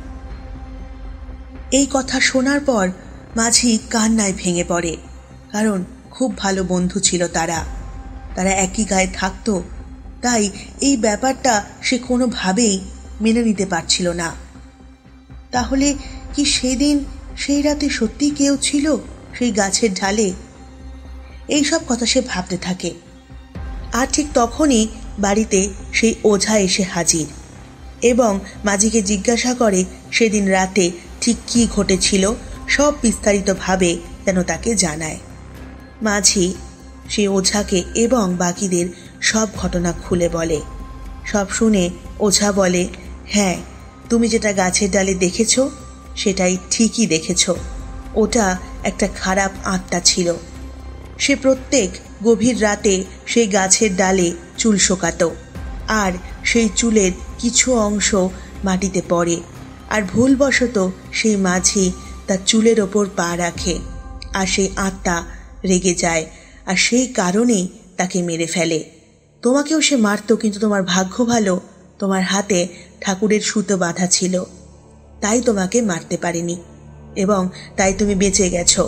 এই কথা শোনার পর মাঝি কান্নায় ভেঙে পড়ে, কারণ খুব ভালো বন্ধু ছিল তারা, তারা একই গায়ে থাকতো, তাই এই ব্যাপারটা সে কোনোভাবেই মেনে নিতে পারছিল না। তাহলে কি সেদিন সেই রাতে সত্যি কেউ ছিল সেই গাছের ঢালে? এইসব কথা সে ভাবতে থাকে। আর ঠিক তখনই বাড়িতে সেই ওঝা এসে হাজির এবং মাঝিকে জিজ্ঞাসা করে সেদিন রাতে ঠিক কী ঘটেছিল, সব বিস্তারিতভাবে যেন তাকে জানায়। মাঝি সে ওঝাকে এবং বাকিদের সব ঘটনা খুলে বলে। সব শুনে ওঝা বলে, হ্যাঁ, তুমি যেটা গাছের ডালে দেখেছ সেটাই ঠিকই দেখেছ। ওটা একটা খারাপ আত্মা ছিল। সে প্রত্যেক গভীর রাতে সেই গাছের ডালে চুল শোকাতো, আর সেই চুলের কিছু অংশ মাটিতে পড়ে, আর ভুলবশত সেই মাঝি তার চুলের ওপর পা রাখে, আর সেই আত্মা রেগে যায়, আর সেই কারণেই তাকে মেরে ফেলে। তোমাকেও সে মারত, কিন্তু তোমার ভাগ্য ভালো, তোমার হাতে ঠাকুরের সুতো বাঁধা ছিল, তাই তোমাকে মারতে পারেনি এবং তাই তুমি বেঁচে গেছো।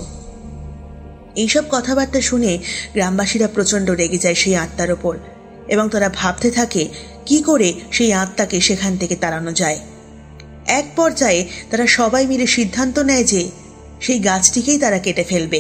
এইসব কথাবার্তা শুনে গ্রামবাসীরা প্রচণ্ড রেগে যায় সেই আত্মার ওপর এবং তারা ভাবতে থাকে কি করে সেই আত্মাকে সেখান থেকে তাড়ানো যায়। এক পর্যায়ে তারা সবাই মিলে সিদ্ধান্ত নেয় যে সেই গাছটিকেই তারা কেটে ফেলবে।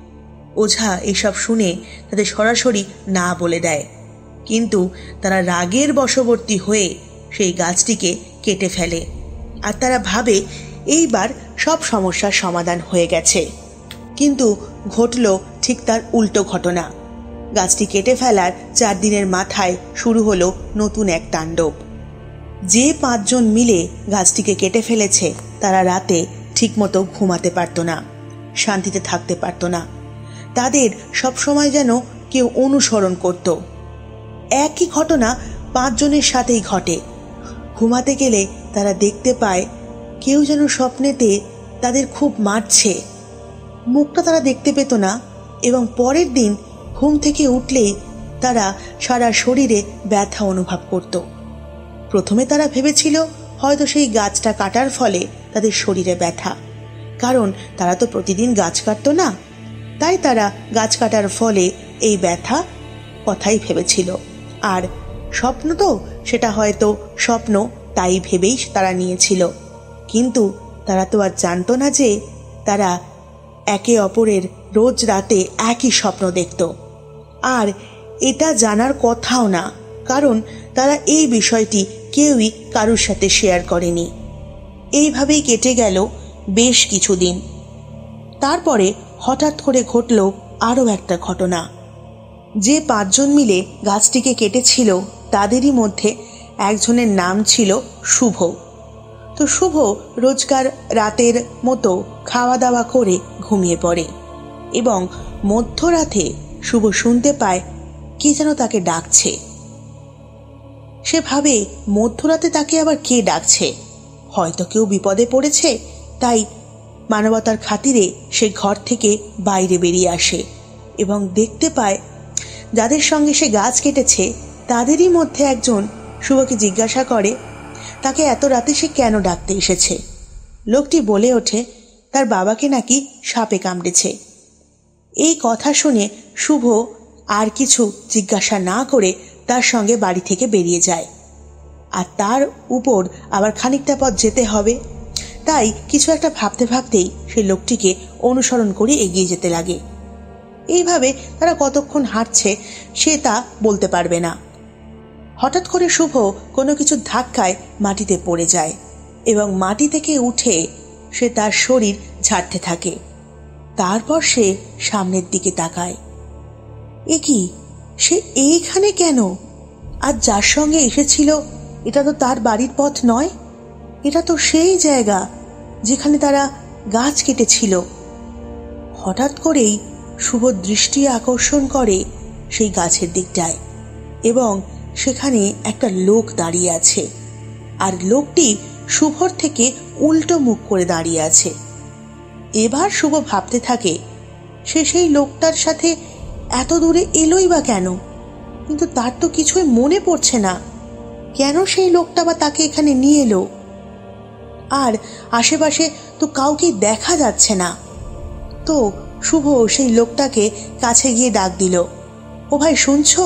ওঝা এসব শুনে তাদের সরাসরি না বলে দেয়, কিন্তু তারা রাগের বশবর্তী হয়ে সেই গাছটিকে কেটে ফেলে, আর তারা ভাবে এইবার সব সমস্যার সমাধান হয়ে গেছে। কিন্তু ঘটল ঠিক তার উল্টো ঘটনা। গাছটি কেটে ফেলার চার দিনের মাথায় শুরু হলো নতুন এক তাণ্ডব। যে পাঁচজন মিলে গাছটিকে কেটে ফেলেছে তারা রাতে ঠিকমতো ঘুমাতে পারত না, শান্তিতে থাকতে পারত না। তাদের সবসময় যেন কেউ অনুসরণ করত। একই ঘটনা পাঁচজনের সাথেই ঘটে। ঘুমাতে গেলে তারা দেখতে পায় কেউ যেন স্বপ্নেতে তাদের খুব মারছে। মুখটা তারা দেখতে পেত না এবং পরের দিন ঘুম থেকে উঠলেই তারা সারা শরীরে ব্যথা অনুভব করত। প্রথমে তারা ভেবেছিল হয়তো সেই গাছটা কাটার ফলে তাদের শরীরে ব্যথা, কারণ তারা তো প্রতিদিন গাছ কাটত না, তাই তারা গাছ কাটার ফলে এই ব্যথা কথাই ভেবেছিল। আর স্বপ্ন তো সেটা হয়তো স্বপ্ন, তাই ভেবেই তারা নিয়েছিল। কিন্তু তারা তো আর জানতো না যে তারা একে অপরের রোজ রাতে একই স্বপ্ন দেখত। আর এটা জানার কথাও না, কারণ তারা এই বিষয়টি কেউই কারুর সাথে শেয়ার করেনি। এইভাবেই কেটে গেল বেশ কিছুদিন। তারপরে হঠাৎ করে ঘটল আরও একটা ঘটনা। যে পাঁচজন মিলে গাছটিকে কেটেছিল তাদেরই মধ্যে একজনের নাম ছিল শুভ। তো শুভ রোজকার রাতের মতো খাওয়া দাওয়া করে ঘুমিয়ে পড়ে এবং মধ্যরাতে শুভ শুনতে পায় কে যেন তাকে ডাকছে। সে ভাবে মধ্যরাতে তাকে আবার কে ডাকছে, হয়তো কেউ বিপদে পড়েছে। তাই মানবতার খাতিরে সে ঘর থেকে বাইরে বেরিয়ে আসে এবং দেখতে পায় যাদের সঙ্গে সে গাছ কেটেছে তাদেরই মধ্যে একজন শুভকে জিজ্ঞাসা করে তাকে এত রাতে সে কেন ডাকতে এসেছে। লোকটি বলে ওঠে তার বাবাকে নাকি সাপে কামড়েছে। এই কথা শুনে শুভ আর কিছু জিজ্ঞাসা না করে তার সঙ্গে বাড়ি থেকে বেরিয়ে যায়। আর তার উপর আবার খানিকটা পথ যেতে হবে, তাই কিছু একটা ভাবতে ভাবতেই সে লোকটিকে অনুসরণ করে এগিয়ে যেতে লাগে। এইভাবে তারা কতক্ষণ হাঁটছে সে তা বলতে পারবে না। হঠাৎ করে শুভ কোনো কিছু ধাক্কায় মাটিতে পড়ে যায় এবং মাটি থেকে উঠে সে তার শরীর ঝাড়তে থাকে তারপর সে সামনের দিকে তাকায়। এ কি, সে এইখানে কেন? আর যার সঙ্গে এসেছিল এটা তো তার বাড়ির পথ নয়, এটা তো সেই জায়গা যেখানে তারা গাছ কেটেছিল। হঠাৎ করেই শুভ দৃষ্টি আকর্ষণ করে সেই গাছের দিকটায়, এবং সেখানে একটা লোক দাঁড়িয়ে আছে, আর লোকটি শুভর থেকে উল্টো মুখ করে দাঁড়িয়ে আছে। এবার শুভ ভাবতে থাকে সে সেই লোকটার সাথে এত দূরে এলোই বা কেন, কিন্তু তার তো কিছুই মনে পড়ছে না কেন সেই লোকটা বা তাকে এখানে নিয়ে এলো। আর আশেপাশে তো কাউকে দেখা যাচ্ছে না। তো শুভ সেই লোকটাকে কাছে গিয়ে ডাক দিল, ও ভাই শুনছো?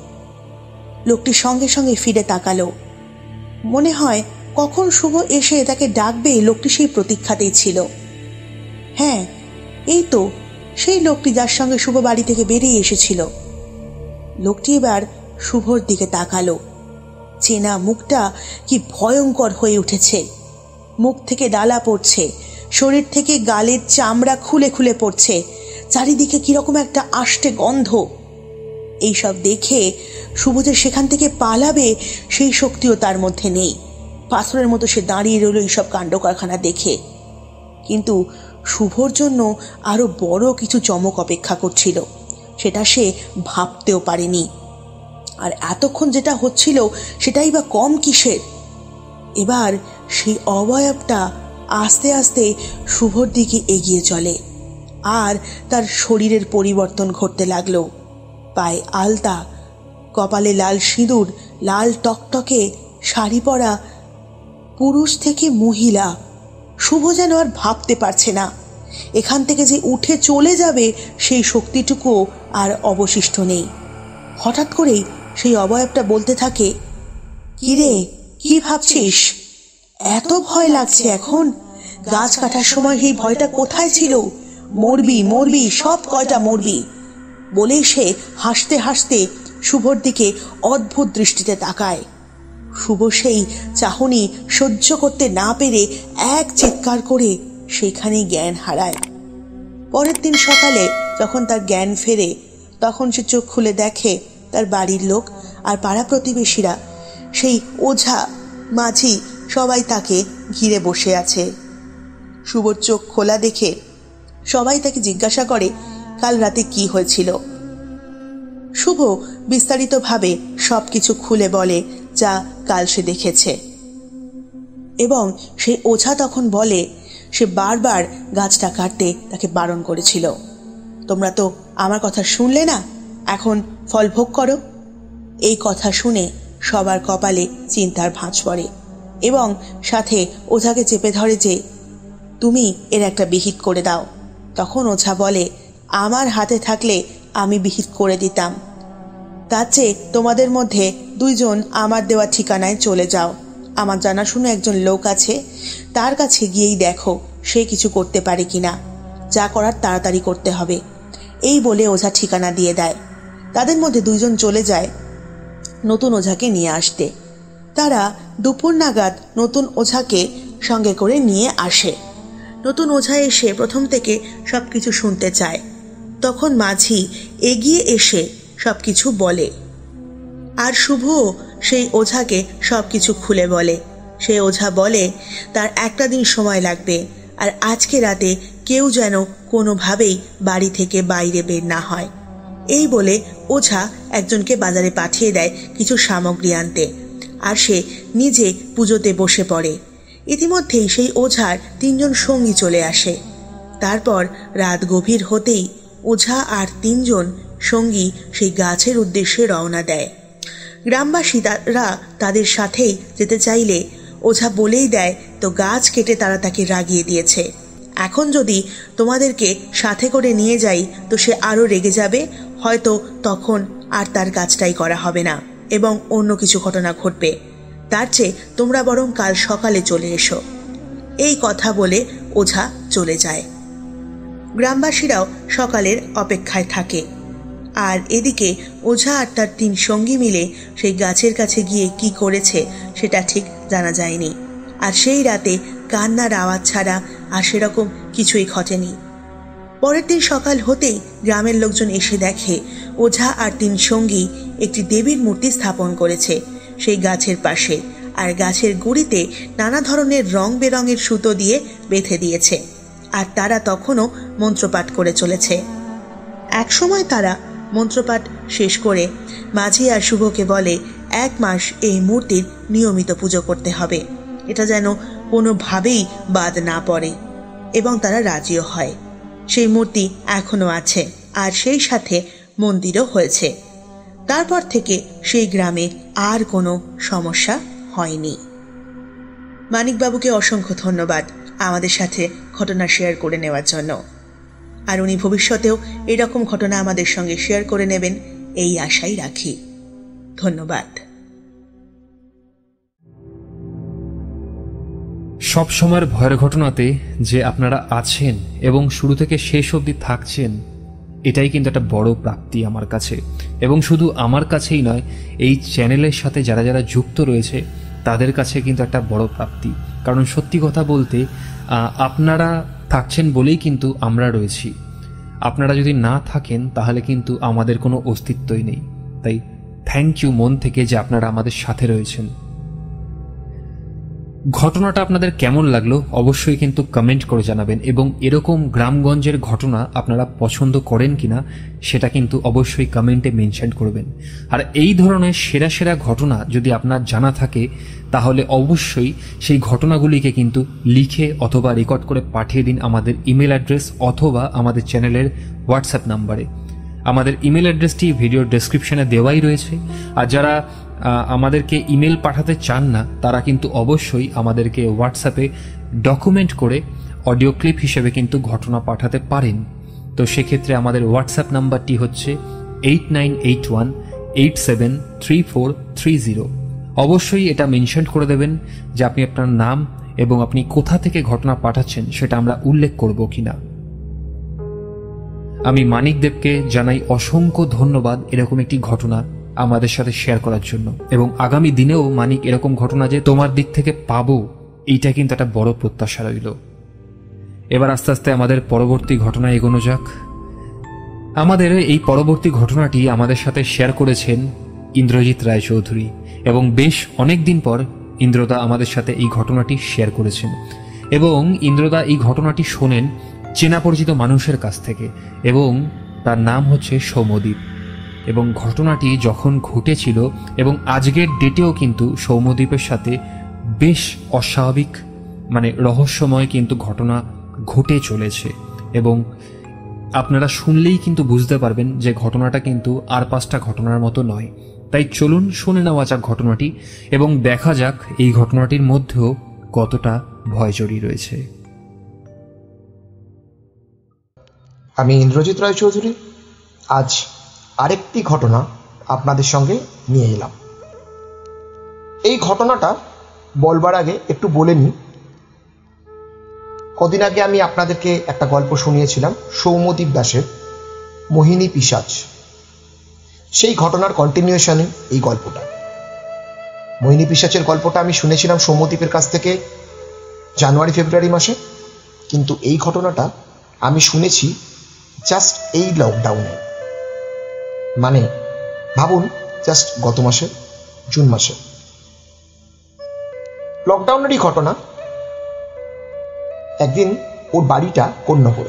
লোকটি সঙ্গে সঙ্গে ফিরে তাকালো। মনে হয় কখন শুভ এসে তাকে ডাকবে লোকটি সেই প্রতীক্ষাতেই ছিল। হ্যাঁ, এই তো সেই লোকটি যার সঙ্গে শুভ বাড়ি থেকে বেরিয়ে এসেছিল। লোকটি এবার শুভর দিকে তাকালো। চেনা মুখটা কি ভয়ঙ্কর হয়ে উঠেছে। মুখ থেকে ডালা পড়ছে, শরীর থেকে গালের চামড়া খুলে খুলে পড়ছে, চারিদিকে কিরকম একটা আষ্টে গন্ধ। এইসব দেখে শুভ যে সেখান থেকে পালাবে সেই শক্তিও তার মধ্যে নেই। পাথরের মতো সে দাঁড়িয়ে রইল এইসব কাণ্ড কারখানা দেখে। কিন্তু শুভর জন্য আরো বড় কিছু চমক অপেক্ষা করছিল, সেটা সে ভাবতেও পারেনি। আর এতক্ষণ যেটা হচ্ছিল সেটাই বা কম কিসের। এবার সেই অবয়বটা আস্তে আস্তে শুভর দিকে এগিয়ে চলে, আর তার শরীরের পরিবর্তন ঘটতে লাগলো। পায়ে আলতা, কপালে লাল সিঁদুর, লাল টকটকে শাড়ি পরা, পুরুষ থেকে মহিলা। শুভ যেন আর ভাবতে পারছে না, এখান থেকে যে উঠে চলে যাবে সেই শক্তিটুকু আর অবশিষ্ট নেই। হঠাৎ করেই সেই অবয়বটা বলতে থাকে, কি রে, কি ভাবছিস? এত ভয় লাগছে এখন? গাছ কাটার সময় সেই ভয়টা কোথায় ছিল? মরবি মরবি, সব কয়টা মরবি। বলেই সে হাসতে হাসতে শুভর দিকে অদ্ভুত দৃষ্টিতে তাকায়। শুভ সেই চাহনি সহ্য করতে না পেরে এক চিৎকার করে সেখানেই জ্ঞান হারায়। পরের দিন সকালে যখন তার জ্ঞান ফেরে, তখন সে চোখ খুলে দেখে তার বাড়ির লোক আর পাড়া প্রতিবেশীরা, সেই ওঝা, মাঝি সবাই তাকে ঘিরে বসে আছে। শুভর চোখ খোলা দেখে সবাই তাকে জিজ্ঞাসা করে কাল রাতে কি হয়েছিল। শুভ বিস্তারিতভাবে সবকিছু খুলে বলে যা কাল সে দেখেছে, এবং সেই ওঝা তখন বলে সে বারবার গাছটা কাটতে তাকে বারণ করেছিল। তোমরা তো আমার কথা শুনলে না, এখন ফল ভোগ করো। এই কথা শুনে সবার কপালে চিন্তার ভাঁজ পড়ে, এবং সাথে ওঝাকে চেপে ধরে যে তুমি এর একটা বিহিত করে দাও। তখন ওঝা বলে, আমার হাতে থাকলে আমি বিহিত করে দিতাম, তার চেয়ে তোমাদের মধ্যে দুইজন আমার দেওয়া ঠিকানায় চলে যাও। আমার জানাশুনো একজন লোক আছে, তার কাছে গিয়েই দেখো সে কিছু করতে পারে কিনা। যা করার তাড়াতাড়ি করতে হবে। এই বলে ওঝা ঠিকানা দিয়ে দেয়। তাদের মধ্যে দুইজন চলে যায় নতুন ওঝাকে নিয়ে আসতে। তারা দুপুর নাগাদ নতুন ওঝাকে সঙ্গে করে নিয়ে আসে। নতুন ওঝা এসে প্রথম থেকে সবকিছু শুনতে চায়। তখন মাঝি এগিয়ে এসে সবকিছু বলে, আর শুভ সেই ওঝাকে সবকিছু খুলে বলে। সেই ওঝা বলে তার একটা দিন সময় লাগবে, আর আজকে রাতে কেউ যেন কোনোভাবেই বাড়ি থেকে বাইরে বের না হয়। এই বলে ওঝা একজনকে বাজারে পাঠিয়ে দেয় কিছু সামগ্রী আনতে, আর সে নিজে পুজোতে বসে পড়ে। ইতিমধ্যেই সেই ওঝার তিনজন সঙ্গী চলে আসে। তারপর রাত গভীর হতেই ওঝা আর তিনজন সঙ্গী সেই গাছের উদ্দেশ্যে রওনা দেয়। গ্রামবাসীরা তাদের সাথেই যেতে চাইলে ওঝা বলেই দেয়, তো গাছ কেটে তারা তাকে রাগিয়ে দিয়েছে। এখন যদি তোমাদেরকে সাথে করে নিয়ে যাই তো সে আরো রেগে যাবে, হয়তো তখন আর তার কাজটাই করা হবে না এবং অন্য কিছু ঘটনা ঘটবে। তার চেয়ে তোমরা বরং কাল সকালে চলে এসো। এই কথা বলে ওঝা চলে যায়। গ্রামবাসীরাও সকালের অপেক্ষায় থাকে, আর এদিকে ওঝা আর তার তিন সঙ্গী মিলে সেই গাছের কাছে গিয়ে কি করেছে সেটা ঠিক জানা যায়নি। আর সেই রাতে কান্নার আওয়াজ ছাড়া আর সেরকম কিছুই ঘটেনি। পরের দিন সকাল হতেই গ্রামের লোকজন এসে দেখে ওঝা আর তিন সঙ্গী একটি দেবীর মূর্তি স্থাপন করেছে সেই গাছের পাশে, আর গাছের গুড়িতে নানা ধরনের রং বেরঙের সুতো দিয়ে বেঁধে দিয়েছে, আর তারা তখনও মন্ত্রপাঠ করে চলেছে। একসময় তারা মন্ত্রপাঠ শেষ করে মাঝি আর শুভকে বলে এক মাস এই মূর্তির নিয়মিত পুজো করতে হবে, এটা যেন কোনোভাবেই বাদ না পড়ে, এবং তারা রাজিও হয়। সেই মূর্তি এখনো আছে, আর সেই সাথে মন্দিরও হয়েছে। তারপর থেকে সেই গ্রামে আর কোনো সমস্যা হয়নি। মানিকবাবুকে অসংখ্য ধন্যবাদ আমাদের সাথে ঘটনা শেয়ার করে নেওয়ার জন্য, আর উনি ভবিষ্যতেও এরকম ঘটনা আমাদের সঙ্গে শেয়ার করে নেবেন এই আশাই রাখি। ধন্যবাদ। সব সময়ের ভয়ের ঘটনাতে যে আপনারা আছেন এবং শুরু থেকে শেষ অবধি থাকছেন, এটাই কিন্তু একটা বড় প্রাপ্তি আমার কাছে, এবং শুধু আমার কাছেই নয়, এই চ্যানেলের সাথে যারা যারা যুক্ত রয়েছে তাদের কাছে কিন্তু একটা বড় প্রাপ্তি। কারণ সত্যি কথা বলতে আপনারা থাকছেন বলেই কিন্তু আমরা রয়েছি। আপনারা যদি না থাকেন তাহলে কিন্তু আমাদের কোনো অস্তিত্বই নেই। তাই থ্যাংক ইউ মন থেকে যে আপনারা আমাদের সাথে রয়েছেন। ঘটনাটা আপনাদের কেমন লাগলো অবশ্যই কিন্তু কমেন্ট করে জানাবেন, এবং এরকম গ্রামগঞ্জের ঘটনা আপনারা পছন্দ করেন কিনা সেটা কিন্তু অবশ্যই কমেন্টে মেনশন করবেন। আর এই ধরনের সেরা সেরা ঘটনা যদি আপনার জানা থাকে তাহলে অবশ্যই সেই ঘটনাগুলিকে কিন্তু লিখে অথবা রেকর্ড করে পাঠিয়ে দিন আমাদের ইমেল অ্যাড্রেস অথবা আমাদের চ্যানেলের হোয়াটসঅ্যাপ নাম্বারে। আমাদের ইমেল অ্যাড্রেসটি ভিডিওর ডেসক্রিপশনে দেওয়াই রয়েছে। আর যারা আমাদেরকে ইমেল পাঠাতে চান না তারা কিন্তু অবশ্যই আমাদেরকে হোয়াটসঅ্যাপে ডকুমেন্ট করে অডিও ক্লিপ হিসেবে কিন্তু ঘটনা পাঠাতে পারেন। তো সেক্ষেত্রে আমাদের হোয়াটসঅ্যাপ নাম্বারটি হচ্ছে eight nine eight one eight seven three four three zero. অবশ্যই এটা মেনশন করে দেবেন যে আপনি আপনার নাম এবং আপনি কোথা থেকে ঘটনা পাঠাচ্ছেন সেটা আমরা উল্লেখ করব কিনা। আমি মানিক দেবকে জানাই অসংখ্য ধন্যবাদ এরকম একটি ঘটনা আমাদের সাথে শেয়ার করার জন্য, এবং আগামী দিনেও মানিক এরকম ঘটনা যে তোমার দিক থেকে পাবো এইটা কিন্তু একটা বড় প্রত্যাশা রইল। এবার আস্তে আস্তে আমাদের পরবর্তী ঘটনা এগোনো যাক। আমাদের এই পরবর্তী ঘটনাটি আমাদের সাথে শেয়ার করেছেন ইন্দ্রজিৎ রায়চৌধুরী, এবং বেশ অনেক দিন পর ইন্দ্রদা আমাদের সাথে এই ঘটনাটি শেয়ার করেছেন, এবং ইন্দ্রদা এই ঘটনাটি শোনেন চেনা পরিচিত মানুষের কাছ থেকে, এবং তার নাম হচ্ছে সৌম্যদীপ। এবং ঘটনাটি যখন ঘটেছিল এবং আজকের ডেটেও কিন্তু সৌম্যদীপের সাথে বেশ অস্বাভাবিক মানে রহস্যময় কিন্তু ঘটনা ঘটে চলেছে, এবং আপনারা শুনলেই কিন্তু বুঝতে পারবেন যে ঘটনাটা কিন্তু আর পাঁচটা ঘটনার মতো নয়। তাই চলুন শুনে নেওয়া যাক ঘটনাটি, এবং দেখা যাক এই ঘটনাটির মধ্যেও কতটা ভয় জড়িয়ে রয়েছে। আমি ইন্দ্রজিৎ রায়চৌধুরী আজ আরেকটি ঘটনা আপনাদের সঙ্গে নিয়ে এলাম। এই ঘটনাটা বলবার আগে একটু বলে নিই, কদিন আগে আমি আপনাদেরকে একটা গল্প শুনিয়েছিলাম সৌম্যদীপ দাসের মোহিনী পিশাচ। সেই ঘটনার কন্টিনিউশনে এই গল্পটা। মোহিনী পিশাচের গল্পটা আমি শুনেছিলাম সৌম্যদীপের কাছ থেকে জানুয়ারি ফেব্রুয়ারি মাসে, কিন্তু এই ঘটনাটা আমি শুনেছি জাস্ট এই লকডাউনে, মানে ভাবুন জাস্ট গত মাসে জুন মাসে লকডাউনেরই ঘটনা। একদিন ওর বাড়িটা কন্যাপুরে।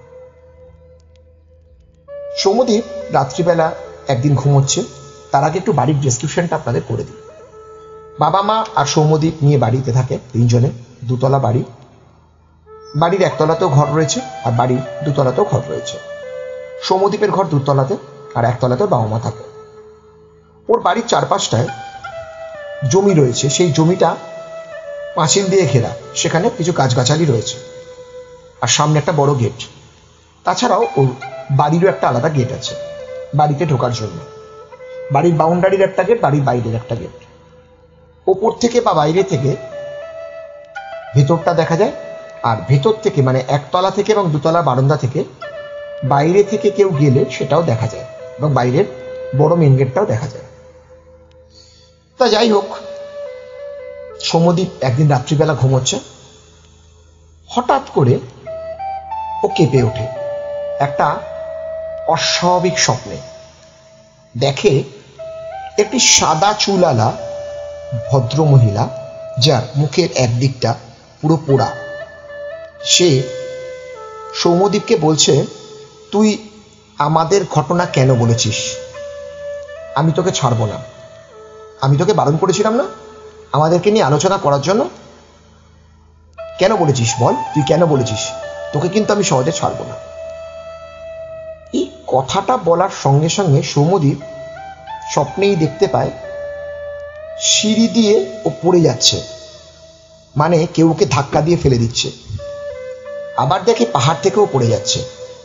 সৌম্যদীপ রাত্রিবেলা একদিন ঘুমোচ্ছে, তার আগে একটু বাড়ির ডেসক্রিপশনটা আপনাদের করে দিই। বাবা মা আর সৌম্যদীপ নিয়ে বাড়িতে থাকে তিনজনে, দুতলা বাড়ি। বাড়ির একতলাতেও ঘর রয়েছে আর বাড়ির দুতলাতেও ঘর রয়েছে। সৌম্যদীপের ঘর দুতলাতে আর একতলাতেও বাবা মা থাকে। ওর বাড়ির চারপাশটায় জমি রয়েছে, সেই জমিটা পাঁচিল দিয়ে ঘেরা, সেখানে কিছু গাছগাছালি রয়েছে আর সামনে একটা বড় গেট। তাছাড়াও ওর বাড়িরও একটা আলাদা গেট আছে বাড়িতে ঢোকার জন্য। বাড়ির বাউন্ডারির একটা গেট, বাড়ির বাইরের একটা গেট। ওপর থেকে বা বাইরে থেকে ভেতরটা দেখা যায়, আর ভেতর থেকে মানে একতলা থেকে এবং দুতলা বারান্দা থেকে বাইরে থেকে কেউ গেলে সেটাও দেখা যায়, এবং বাইরের বড় মেন গেটটাও দেখা যায়। তা যাই হোক, সৌম্যদীপ একদিন রাত্রিবেলা ঘুমোচ্ছে, হঠাৎ করে ও কেঁপে ওঠে। একটা অস্বাভাবিক স্বপ্নে দেখে একটি সাদা চুলালা ভদ্রমহিলা, যার মুখের একদিকটা পুরো পোড়া। সে সৌম্যদীপকে বলছে, তুই আমাদের ঘটনা কেন বলেছিস? আমি তোকে ছাড়বো না। আমি তোকে বারণ করেছিলাম না আমাদেরকে নিয়ে আলোচনা করার জন্য? কেন বলেছিস বল, তুই কেন বলেছিস? তোকে কিন্তু আমি সহজে ছাড়বো না। এই কথাটা বলার সঙ্গে সঙ্গে সৌম্যদীপ স্বপ্নেই দেখতে পায় সিঁড়ি দিয়ে ও পড়ে যাচ্ছে, মানে কেউ ওকে ধাক্কা দিয়ে ফেলে দিচ্ছে। আবার দেখে পাহাড় থেকেও পড়ে যাচ্ছে।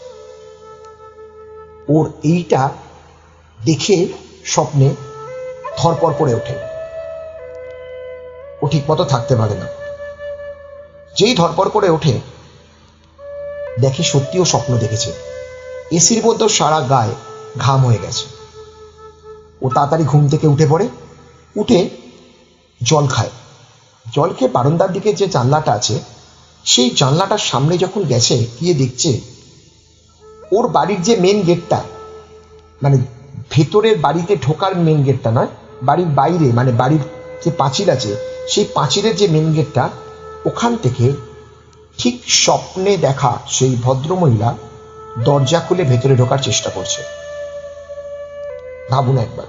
ওর এইটা দেখে স্বপ্নে থরপর করে ওঠে। ও ঠিক মতো থাকতে পারে না। যেই ধরপর করে ওঠে দেখে সত্যিও স্বপ্ন দেখেছে। এসির মধ্যে সারা গায়ে ঘাম হয়ে গেছে। ও তাড়াতাড়ি ঘুম থেকে উঠে পড়ে, উঠে জল খায়। জল খেয়ে বারান্দার দিকে যে জানলাটা আছে সেই জানলাটার সামনে যখন গেছে, গিয়ে দেখছে ওর বাড়ির যে মেন গেটটা, মানে ভেতরের বাড়িতে ঢোকার মেন গেটটা নয়, বাড়ির বাইরে মানে বাড়ির যে পাঁচিল আছে সেই পাঁচিলের যে মেন গেটটা, ওখান থেকে ঠিক স্বপ্নে দেখা সেই ভদ্রমহিলা দরজা খুলে ভেতরে ঢোকার চেষ্টা করছে। ভাবুন একবার।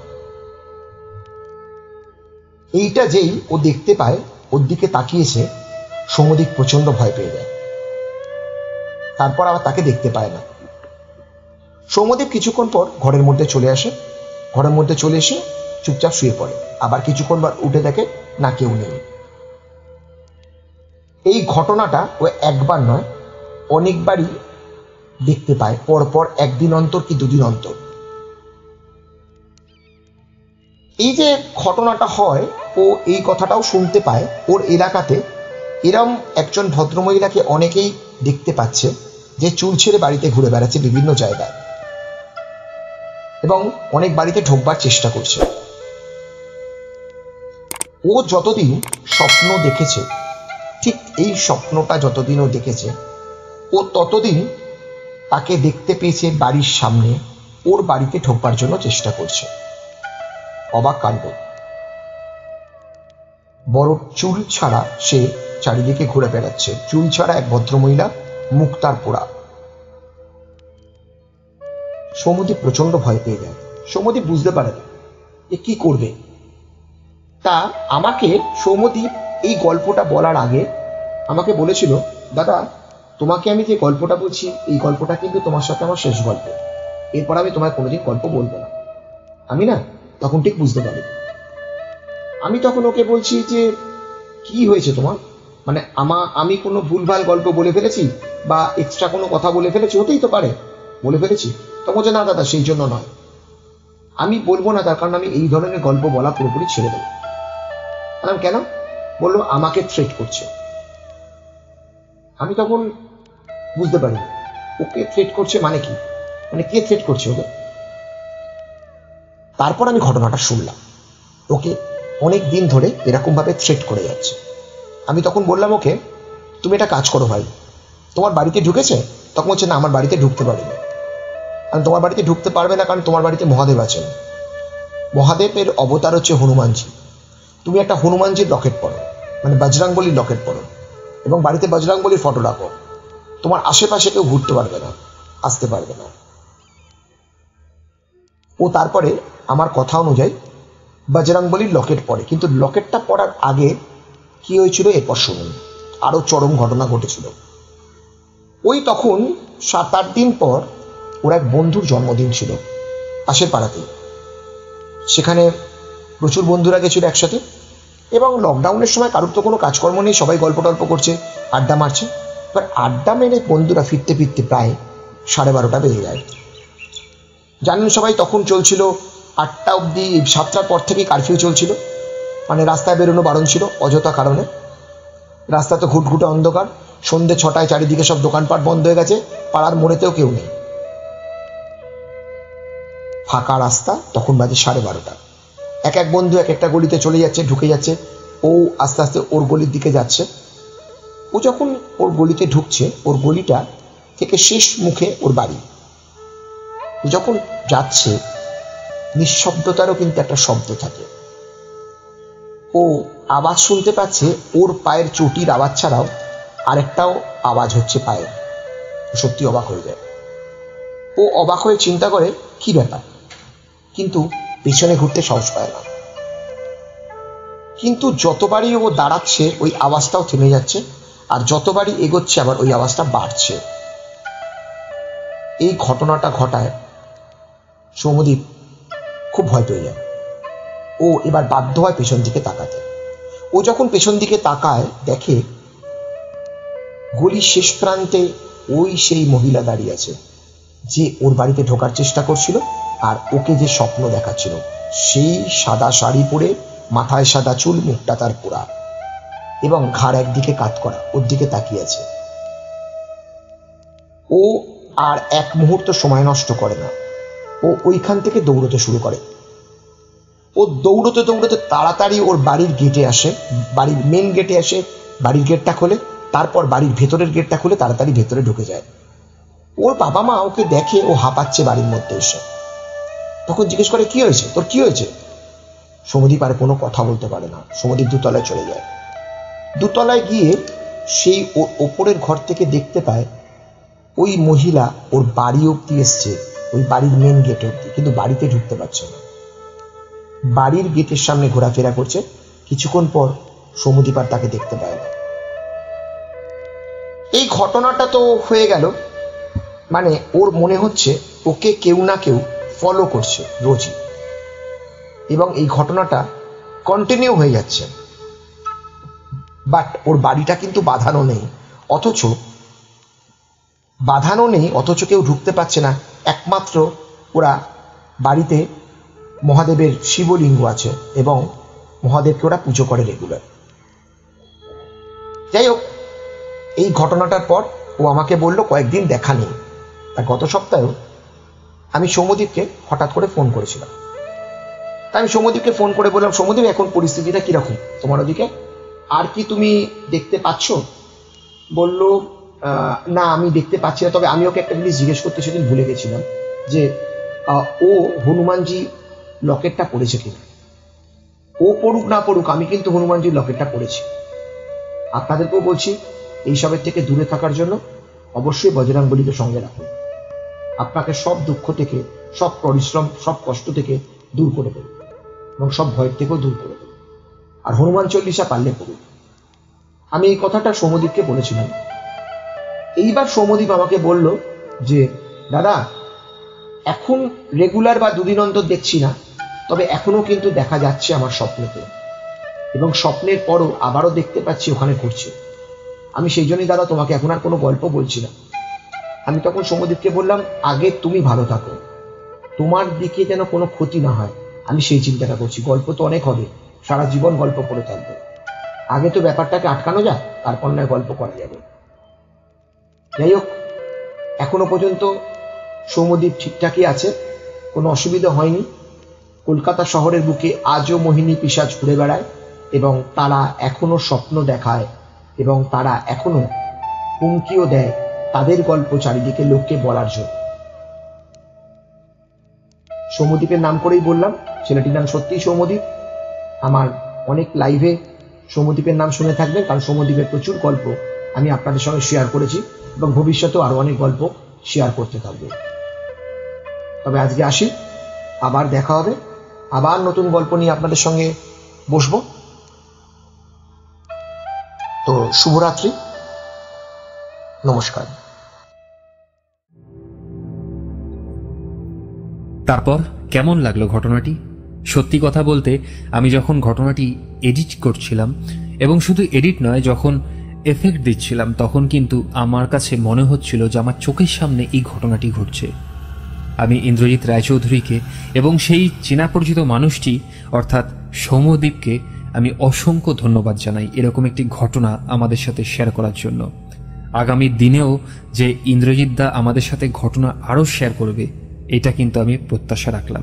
এইটা যেই ও দেখতে পায়, ওর দিকে তাকিয়েছে, সৌম্যদীপ প্রচন্ড ভয় পেয়ে যায়। তারপর আবার তাকে দেখতে পায় না। সৌম্যদীপ কিছুক্ষণ পর ঘরের মধ্যে চলে আসে। ঘরের মধ্যে চলে এসে চুপচাপ শুয়ে পড়ে। আবার কিছুক্ষণ পর উঠে দেখে না, কেউ নেই। এই ঘটনাটা ও একবার নয় অনেকবারই দেখতে পায়, পরপর একদিন অন্তর কি দুদিন অন্তর। এই যে ঘটনাটা হয়, ও এই কথাটাও শুনতে পায় ওর এলাকাতে এরম একজন ভদ্রমহিলাকে অনেকেই দেখতে পাচ্ছে, যে চুল ছেড়ে বাড়িতে ঘুরে বেড়াচ্ছে বিভিন্ন জায়গায় এবং অনেক বাড়িতে ঢোকবার চেষ্টা করছে। ও যতদিন স্বপ্ন দেখেছে, ঠিক এই স্বপ্নটা যতদিন ও দেখেছে, ও ততদিন তাকে দেখতে পেয়েছে বাড়ির সামনে ওর বাড়িতে ঢোকবার জন্য চেষ্টা করছে। অবাক কাণ্ড। বড় চুল ছাড়া সে চারিদিকে ঘুরে বেড়াচ্ছে। চুল ছাড়া এক ভদ্রমহিলা, মুখ তার পোড়া। সৌম্যদীপ প্রচন্ড ভয় পেয়ে যায়। সৌম্যদীপ বুঝতে পারে না এ কি করবে। তা আমাকে সৌম্যদীপ এই গল্পটা বলার আগে আমাকে বলেছিল, দাদা তোমাকে আমি যে গল্পটা বলছি এই গল্পটা কিন্তু তোমার সাথে আমার শেষ গল্প, এরপর আমি তোমায় কোনোদিন গল্প বলবো না। আমি না তখন ঠিক বুঝতে পারি। আমি তখন ওকে বলছি যে কি হয়েছে তোমার, মানে আমা আমি কোনো ভুলভাল গল্প বলে ফেলেছি বা এক্সট্রা কোনো কথা বলে ফেলেছি, হতেই তো পারে বলে ফেলেছি। তখন বলছে না দাদা সেই জন্য নয়, আমি বলবো না, তার কারণ আমি এই ধরনের গল্প বলা পুরোপুরি ছেড়ে দেবো। বললাম কেন? বললো আমাকে থ্রেট করছে। আমি তখন বুঝতে পারি ওকে থ্রেট করছে মানে কি, মানে কে থ্রেট করছে ওকে। তারপর আমি ঘটনাটা শুনলাম, ওকে অনেক দিন ধরে এরকম ভাবে থ্রেট করে যাচ্ছে। আমি তখন বললাম ওকে, তুমি একটা কাজ করো ভাই, তোমার বাড়িতে ঢুকেছে? তখন বলছে না, আমার বাড়িতে ঢুকতে পারিনি। কারণ তোমার বাড়িতে ঢুকতে পারবে না, কারণ তোমার বাড়িতে মহাদেব আছেন। মহাদেবের অবতার হচ্ছে হনুমানজি। তুমি একটা হনুমানজির লকেট পড়ো, মানে বজরংবলীর লকেট পড়ো, এবং বাড়িতে বজরংবলীর ফটো রাখো। তোমার আশেপাশে কেউ ঘুরতে পারবে না, আসতে পারবে না। ও তারপরে আমার কথা অনুযায়ী বজরংবলীর লকেট পড়ে, কিন্তু লকেটটা পড়ার আগে কি হয়েছিল এরপর শুনুন। আরো চরম ঘটনা ঘটেছিল। ওই তখন সাত আট দিন পর ওর এক বন্ধুর জন্মদিন ছিল পাশের পাড়াতেই। সেখানে প্রচুর বন্ধুরা গেছিল একসাথে, এবং লকডাউনের সময় কারোর তো কোনো কাজকর্ম নেই, সবাই গল্প টল্প করছে, আড্ডা মারছে। এবার আড্ডা মেরে বন্ধুরা ফিরতে ফিরতে প্রায় সাড়ে বারোটা বেজে যায়। জানেন সবাই তখন চলছিল আটটা অবধি, সাতটার পর থেকেই কারফিউ চলছিল, মানে রাস্তায় বেরোনো বারণ ছিল অযথা কারণে। রাস্তা তো ঘুটঘুটে অন্ধকার, সন্ধ্যে ছটায় চারিদিকে সব দোকানপাট বন্ধ হয়ে গেছে, পাড়ার মোড়েতেও কেউ নেই, ফাঁকা রাস্তা। তখন বাজে সাড়ে বারোটা। এক এক বন্ধু এক একটা গলিতে চলে যাচ্ছে, ঢুকে যাচ্ছে। ও আস্তে আস্তে ওর গলির দিকে যাচ্ছে। ও যখন ওর গলিতে ঢুকছে, ওর গলিটা থেকে শেষ মুখে ওর বাড়ি, ও যখন যাচ্ছে নিঃশব্দতারও কিন্তু একটা শব্দ থাকে। ও আওয়াজ শুনতে পাচ্ছে, ওর পায়ের চটির আওয়াজ ছাড়াও আরেকটাও আওয়াজ হচ্ছে পায়ের। সত্যি অবাক হয়ে যায়। ও অবাক হয়ে চিন্তা করে কি ব্যাপার, কিন্তু পেছনে ঘুরতে সাহস পায় না। কিন্তু যতবারই ও দাঁড়াচ্ছে ওই আওয়াজটাও থেমে যাচ্ছে, আর যতবারই এগোচ্ছে আবার ওই আওয়াজটা বাড়ছে। এই ঘটনাটা ঘটায় সৌম্যদীপ খুব ভয় পেয়ে যায়। ও এবার বাধ্য হয় পেছন দিকে তাকাতে। ও যখন পেছন দিকে তাকায় দেখে গলির শেষ প্রান্তে ওই সেই মহিলা দাঁড়িয়ে আছে যে ওর বাড়িতে ঢোকার চেষ্টা করছিল আর ওকে যে স্বপ্ন দেখাচ্ছিল। সেই সাদা শাড়ি পরে, মাথায় সাদা চুল, মুখটা তার পোড়া এবং ঘাড় একদিকে কাত করা, ওর দিকে তাকিয়ে আছে। ও আর এক মুহূর্ত সময় নষ্ট করে না, ও ওইখান থেকে দৌড়তে শুরু করে। ও দৌড়তে দৌড়তে তাড়াতাড়ি ওর বাড়ির গেটে আসে, বাড়ির মেন গেটে আসে, বাড়ির গেটটা খোলে, তারপর বাড়ির ভেতরের গেটটা খুলে তাড়াতাড়ি ভেতরে ঢুকে যায়। ওর বাবা মা ওকে দেখে ও হাঁপাচ্ছে বাড়ির মধ্যে এসে। তখন জিজ্ঞেস করে, কি হয়েছে তোর, কি হয়েছে? সৌম্যদীপ আর কোনো কথা বলতে পারে না। সৌম্যদীপ দুতলায় চলে যায়। দুতলায় গিয়ে সেই ওপরের ঘর থেকে দেখতে পায় ওই মহিলা ওর বাড়ি অব্দি এসছে, ওই বাড়ির মেন গেট অব্দি, কিন্তু বাড়িতে ঢুকতে পারছে না। বাড়ির গেটের সামনে ঘোরাফেরা করছে। কিছুক্ষণ পর সৌম্যদীপ আর তাকে দেখতে পায় না। এই ঘটনাটা তো হয়ে গেল, মানে ওর মনে হচ্ছে ওকে কেউ না কেউ ফলো করছে রোজই, এবং এই ঘটনাটা কন্টিনিউ হয়ে যাচ্ছে। বাট ওর বাড়িটা কিন্তু বাঁধানো নেই, অথচ বাঁধানো নেই অথচ কেউ ঢুকতে পারছে না। একমাত্র ওরা বাড়িতে মহাদেবের শিবলিঙ্গ আছে এবং মহাদেবকে ওরা পুজো করে রেগুলার। যাই হোক, এই ঘটনাটার পর ও আমাকে বলল কয়েকদিন দেখা নেই। তা গত সপ্তাহেও আমি সৌম্যদীপকে হঠাৎ করে ফোন করেছিলাম। তা আমি সৌম্যদীপকে ফোন করে বললাম, সৌম্যদীপ এখন পরিস্থিতিটা কিরকম তোমার ওদিকে, আর কি তুমি দেখতে পাচ্ছ? বলল না আমি দেখতে পাচ্ছি না, তবে আমি ওকে একটা জিনিস জিজ্ঞেস করতে সেদিন ভুলে গেছিলাম যে ও হনুমানজি লকেটটা পড়েছে কিনা। ও পড়ুক না পড়ুক, আমি কিন্তু হনুমানজির লকেটটা পড়েছি। আপনাদেরকেও বলছি এইসবের থেকে দূরে থাকার জন্য অবশ্যই বজরংবলীকে সঙ্গে রাখুন। আপনাকে সব দুঃখ থেকে, সব পরিশ্রম, সব কষ্ট থেকে দূর করে দেবে এবং সব ভয়ের থেকেও দূর করে দেবে। আর হনুমান চল্লিশা পারলে পড়ুন। আমি এই কথাটা সৌম্যদীপকে বলেছিলাম। এইবার সৌম্যদীপ আমাকে বলল যে দাদা, এখন রেগুলার বা দুদিন অন্তর দেখছি না, তবে এখনো কিন্তু দেখা যাচ্ছে আমার স্বপ্নতে, এবং স্বপ্নের পরও আবারও দেখতে পাচ্ছি ওখানে ঘুরছে। আমি সেই জন্যই দাদা তোমাকে এখন আর কোনো গল্প বলছি না। আমি তখন সৌম্যদীপকে বললাম, আগে তুমি ভালো থাকো, তোমার দিকে যেন কোনো ক্ষতি না হয়, আমি সেই চিন্তাটা করছি। গল্প তো অনেক হবে, সারা জীবন গল্প পড়ে থাকবে, আগে তো ব্যাপারটাকে আটকানো যাক, তারপর নয় গল্প করা যাবে। যাই হোক, এখনো পর্যন্ত সৌম্যদীপ ঠিকঠাকই আছে, কোনো অসুবিধা হয়নি। কলকাতা শহরের বুকে আজও মোহিনী পিশাচ ঘুরে বেড়ায় এবং তারা এখনো স্বপ্ন দেখায় এবং তারা এখনো হুমকিও দেয় তাদের গল্প চারিদিকে লোককে বলার জন্য। সৌম্যদীপের নাম করেই বললাম, ছেলেটির নাম সত্যিই সৌম্যদীপ। আমার অনেক লাইভে সৌম্যদীপের নাম শুনে থাকবেন, কারণ সৌম্যদীপের প্রচুর গল্প আমি আপনাদের সঙ্গে শেয়ার করেছি এবং ভবিষ্যতেও আরো অনেক গল্প শেয়ার করতে থাকবো। তবে আজকে আসি, আবার দেখা হবে, আবার নতুন গল্প নিয়ে আপনাদের সঙ্গে বসবো। তো শুভরাত্রি, নমস্কার। তারপর কেমন লাগলো ঘটনাটি? সত্যি কথা বলতে আমি যখন ঘটনাটি এডিট করছিলাম, এবং শুধু এডিট নয়, যখন এফেক্ট দিচ্ছিলাম, তখন কিন্তু আমার কাছে মনে হচ্ছিল যে আমার চোখের সামনে এই ঘটনাটি ঘটছে। আমি ইন্দ্রজিৎ রায়চৌধুরীকে এবং সেই চেনা পরিচিত মানুষটি অর্থাৎ সৌম্যদীপকে আমি অসংখ্য ধন্যবাদ জানাই এরকম একটি ঘটনা আমাদের সাথে শেয়ার করার জন্য। আগামী দিনেও যে ইন্দ্রজিৎ দা আমাদের সাথে ঘটনা আরও শেয়ার করবে, এটা কিন্তু আমি প্রত্যাশা রাখলাম।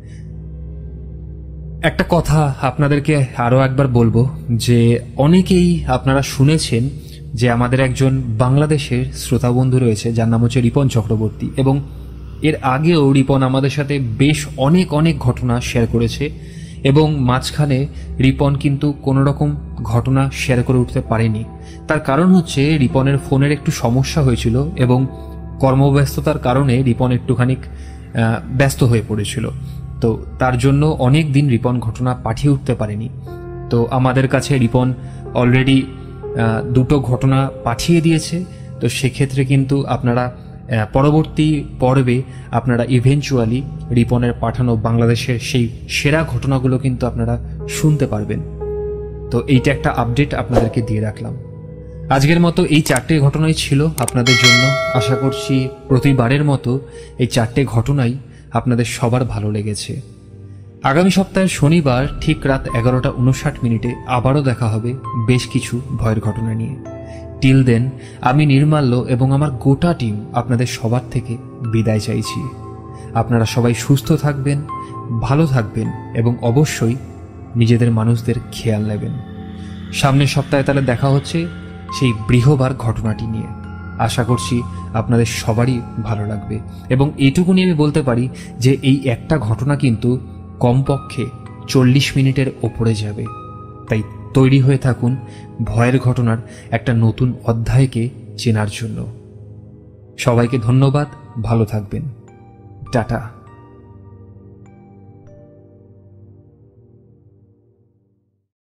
একটা কথা আপনাদেরকে আরও একবার বলবো যে অনেকেই আপনারা শুনেছেন যে আমাদের একজন বাংলাদেশের শ্রোতা বন্ধু রয়েছে যার নাম হচ্ছে রিপন চক্রবর্তী, এবং এর আগেও রিপন আমাদের সাথে বেশ অনেক অনেক ঘটনা শেয়ার করেছে এবং মাঝখানে রিপন কিন্তু কোনো রকম ঘটনা শেয়ার করে উঠতে পারেনি। তার কারণ হচ্ছে রিপনের ফোনের একটু সমস্যা হয়েছিল এবং কর্মব্যস্ততার কারণে রিপন একটুখানি ব্যস্ত হয়ে পড়েছিল। তো তার জন্য অনেক দিন রিপন ঘটনা পাঠিয়ে উঠতে পারেনি। তো আমাদের কাছে রিপন অলরেডি দুটো ঘটনা পাঠিয়ে দিয়েছে। তো সেক্ষেত্রে কিন্তু আপনারা পরবর্তী পর্বে আপনারা ইভেনচুয়ালি রিপনের পাঠানো বাংলাদেশের সেই সেরা ঘটনাগুলো কিন্তু আপনারা শুনতে পারবেন। তো এইটা একটা আপডেট আপনাদেরকে দিয়ে রাখলাম। আজকের মতো এই চারটে ঘটনাই ছিল আপনাদের জন্য। আশা করছি প্রতিবারের মতো এই চারটে ঘটনাই আপনাদের সবার ভালো লেগেছে। আগামী সপ্তাহের শনিবার ঠিক রাত এগারোটা উনষাট মিনিটে আবারও দেখা হবে বেশ কিছু ভয়ের ঘটনা নিয়ে। টিল দেন আমি নির্মাল্য এবং আমার গোটা টিম আপনাদের সবার থেকে বিদায় চাইছি। আপনারা সবাই সুস্থ থাকবেন, ভালো থাকবেন এবং অবশ্যই নিজেদের মানুষদের খেয়াল নেবেন। সামনের সপ্তাহে তাহলে দেখা হচ্ছে সেই বৃহবার ঘটনাটি নিয়ে। আশা করছি আপনাদের সবারই ভালো লাগবে এবং এইটুকুনি আমি বলতে পারি যে এই একটা ঘটনা কিন্তু কমপক্ষে চল্লিশ মিনিটের ওপরে যাবে। তাই তৈরি হয়ে থাকুন ভয়ের ঘটনার একটা নতুন অধ্যায়কে চেনার জন্য। সবাইকে ধন্যবাদ, ভালো থাকবেন, টাটা।